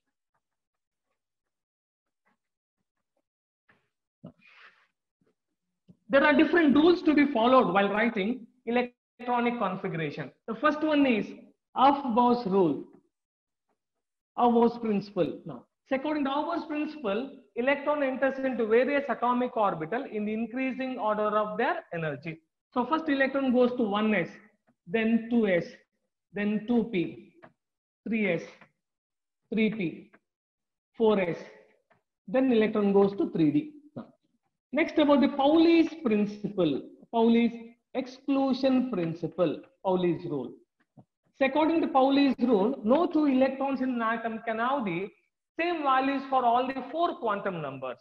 There are different rules to be followed while writing electronic configuration. The first one is Aufbau's rule. Aufbau's principle. Now, according to Aufbau's principle, electron enters into various atomic orbitals in the increasing order of their energy. So first electron goes to 1s, then 2s, then 2p, 3s, 3p, 4s, then electron goes to 3d. Next, about the Pauli's principle, Pauli's exclusion principle, Pauli's rule. So according to Pauli's rule, no two electrons in an atom can have the same values for all the 4 quantum numbers.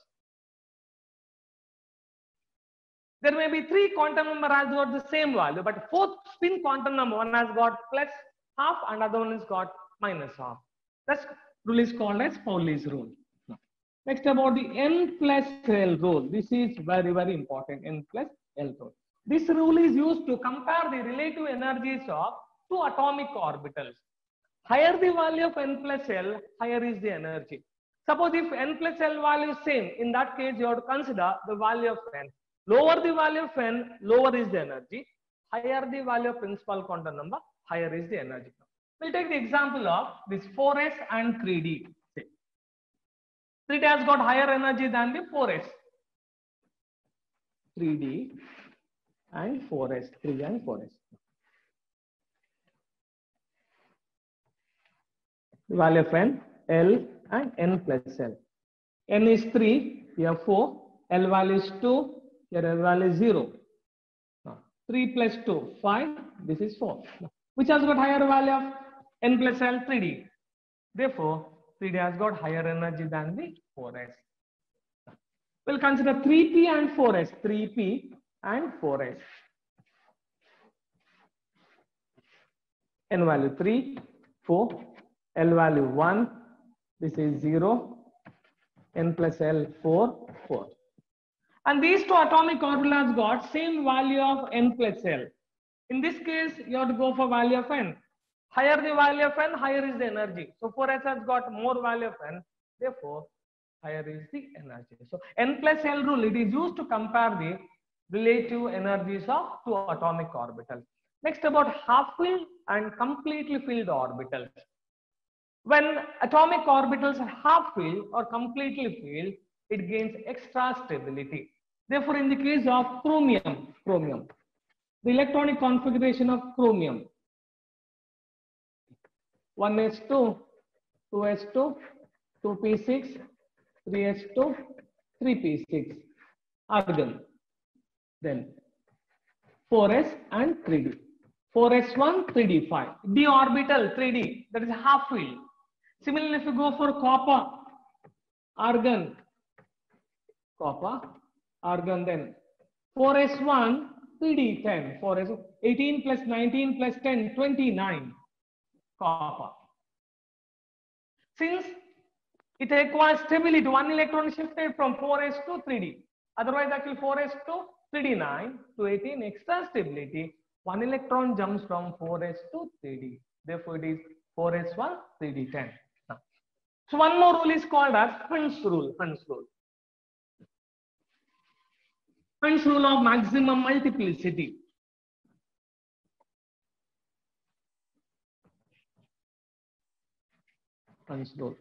There may be 3 quantum number has got the same value, but 4th spin quantum number, one has got plus half and other one has got minus half. That rule is called as Pauli's rule. Next, about the N plus L rule. This is very, very important. N plus L rule. This rule is used to compare the relative energies of 2 atomic orbitals. Higher the value of N plus L, higher is the energy. Suppose if N plus L value is same, in that case you have to consider the value of N. Lower the value of N, lower is the energy. Higher the value of principal quantum number, higher is the energy. We'll take the example of this 4s and 3d. 3d has got higher energy than the 4s. 3d and 4s, 3d and 4s. The value of N, L and N plus L. N is 3, here 4, L value is 2, here L value is 0. 3 plus 2, 5, this is 4. Which has got higher value of N plus L, 3d. Therefore, 3d has got higher energy than the 4s. We'll consider 3p and 4s, 3p and 4s. N value 3, 4, L value 1, this is 0, N plus L 4, 4. And these 2 atomic orbitals got same value of N plus L. In this case, you have to go for value of N. Higher the value of N, higher is the energy. So 4s has got more value of N, therefore higher is the energy. So N plus L rule, it is used to compare the relative energies of 2 atomic orbitals. Next, about half-filled and completely filled orbitals. When atomic orbitals are half-filled or completely filled, it gains extra stability. Therefore, in the case of chromium, The electronic configuration of chromium. 1s2, 2s2, 2p6, 3s2, 3p6. Argon. Then 4s and 3d. 4s1, 3d5. D orbital, 3d. That is half field. Similarly, if you go for copper, argon, then 4s1, 3d10. 4s 18 plus 19 plus 10, 29. Copper. Since it requires stability, one electron shifted from 4s to 3d. Otherwise, actually 4s to 3d9 to 18 extra stability. One electron jumps from 4s to 3d. Therefore, it is 4s1, 3d10. So one more rule is called as Hund's rule. Hund's rule. Hund's rule of maximum multiplicity. Hund's rule.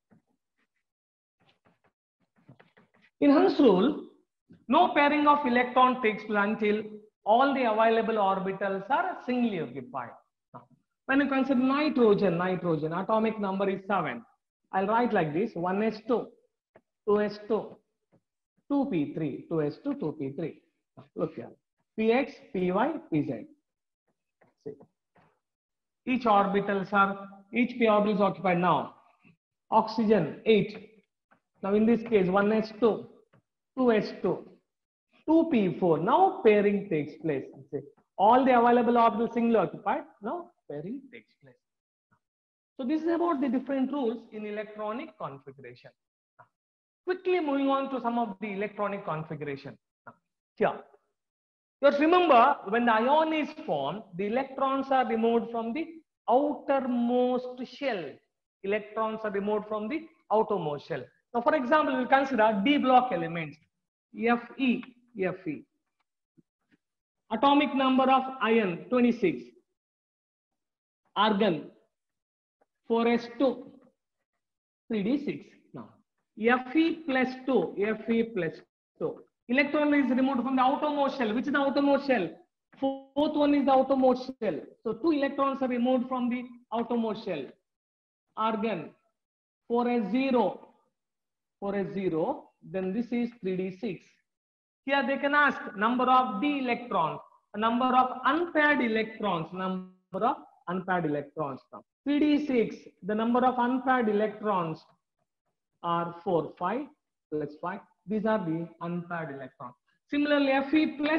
In Hund's rule, no pairing of electron takes place until all the available orbitals are singly occupied. When you consider nitrogen, atomic number is 7. I'll write like this: 1s2, 2s2, 2p3, 2s2, 2p3. Look here: px, py, pz. See. Each p orbital is occupied now. Oxygen 8. Now in this case 1s2, 2s2, 2p4. Now pairing takes place. See. All the available orbitals singly occupied. Now pairing takes place. So this is about the different rules in electronic configuration. Quickly moving on to some of the electronic configuration. Here, just remember, when the ion is formed, the electrons are removed from the outermost shell. Electrons are removed from the outermost shell. Now, for example, we'll consider D block elements, Fe. Atomic number of iron, 26. Argon, 4s2, 3d6. Now, Fe plus 2. Electron is removed from the outermost shell. Which is the outermost shell? Fourth one is the outermost shell. So 2 electrons are removed from the outermost shell. Argon, 4s0. Then this is 3d6. Here they can ask number of d electrons, number of unpaired electrons, Now 3d6, the number of unpaired electrons are 4, 5 plus 5. These are the unpaired electrons. Similarly, Fe plus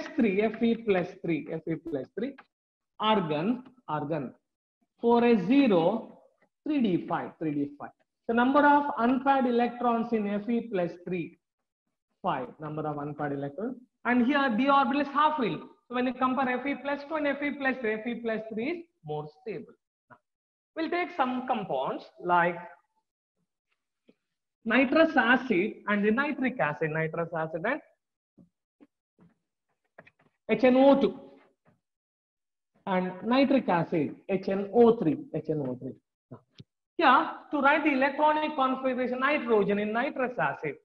3. Argon, 4s0, 3d5. The number of unpaired electrons in Fe plus 3, 5. Number of unpaired electrons. And here d orbital is half filled. So when you compare Fe plus 2 and Fe plus 3, Fe plus 3 is more stable. We'll take some compounds like nitrous acid and the nitric acid, and HNO2, and nitric acid, HNO3. Here, to write the electronic configuration, nitrogen in nitrous acid.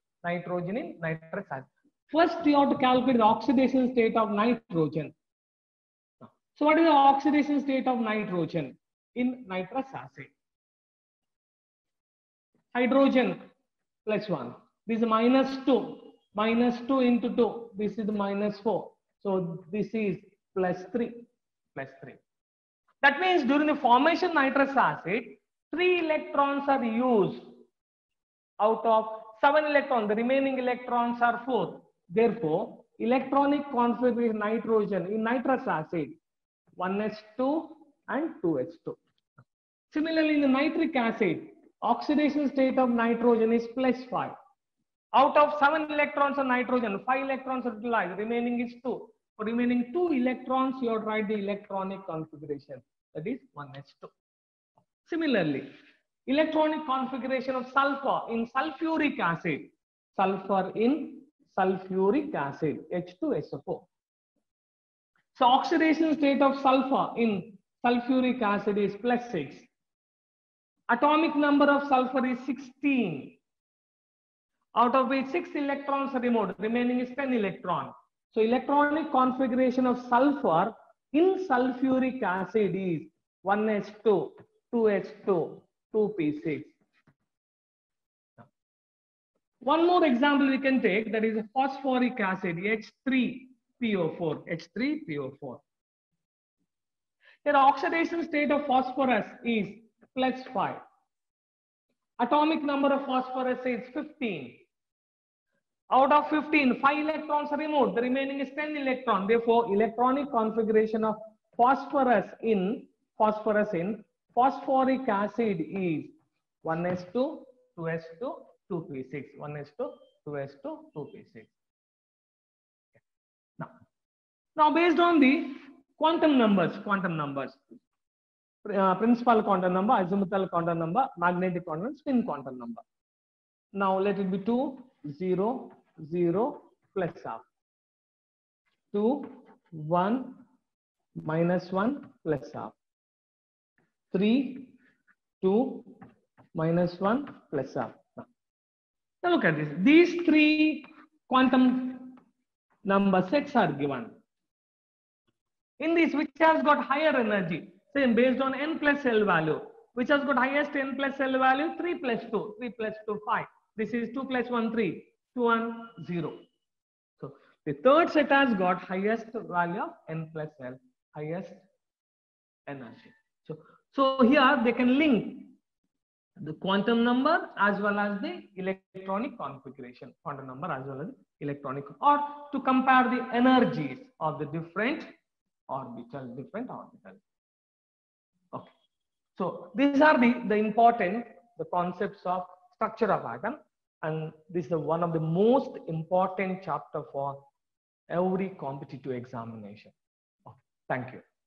First, you have to calculate the oxidation state of nitrogen. So, what is the oxidation state of nitrogen in nitrous acid? Hydrogen plus 1. This is -2. -2 into 2. This is -4. So this is plus 3. That means during the formation of nitrous acid, 3 electrons are used out of 7 electrons. The remaining electrons are 4. Therefore, electronic configuration nitrogen in nitrous acid, 1s2 and 2s2. Similarly, in the nitric acid, oxidation state of nitrogen is plus 5. Out of 7 electrons of nitrogen, 5 electrons are utilized. Remaining is 2. For remaining 2 electrons, you have to write the electronic configuration. That is 1s2. Similarly, electronic configuration of sulfur in sulfuric acid. Sulfur in sulfuric acid, H2SO4. So oxidation state of sulfur in sulfuric acid is plus 6. Atomic number of sulfur is 16. Out of which 6 electrons are removed. Remaining is 10 electrons. So electronic configuration of sulfur in sulfuric acid is 1s2, 2s2, 2p6. One more example we can take, that is phosphoric acid, H3PO4, H3PO4. Here oxidation state of phosphorus is +5. Atomic number of phosphorus is 15. Out of 15, 5 electrons are removed. The remaining is 10 electrons. Therefore, electronic configuration of phosphorus in phosphoric acid is 1s2, 2s2, 2p6. 1s2, 2s2, 2p6. Now based on the quantum numbers, principal quantum number, azimuthal quantum number, magnetic quantum, spin quantum number. Now let it be 2, 0, 0, plus half. 2, 1, minus 1, plus half. 3, 2, minus 1, plus half. Now look at this. These three quantum number sets are given. In this, which has got higher energy? Same, based on n plus L value. Which has got highest n plus L value? 3 plus 2. 3 plus 2, 5. This is 2 plus 1, 3. 2, 1, 0. So the third set has got highest value of n plus L, highest energy. So here they can link the quantum number as well as the electronic configuration, quantum number as well as electronic, or to compare the energies of the different orbitals, Okay. So these are the important, the concepts of structure of atom, and this is one of the most important chapter for every competitive examination. Okay. Thank you.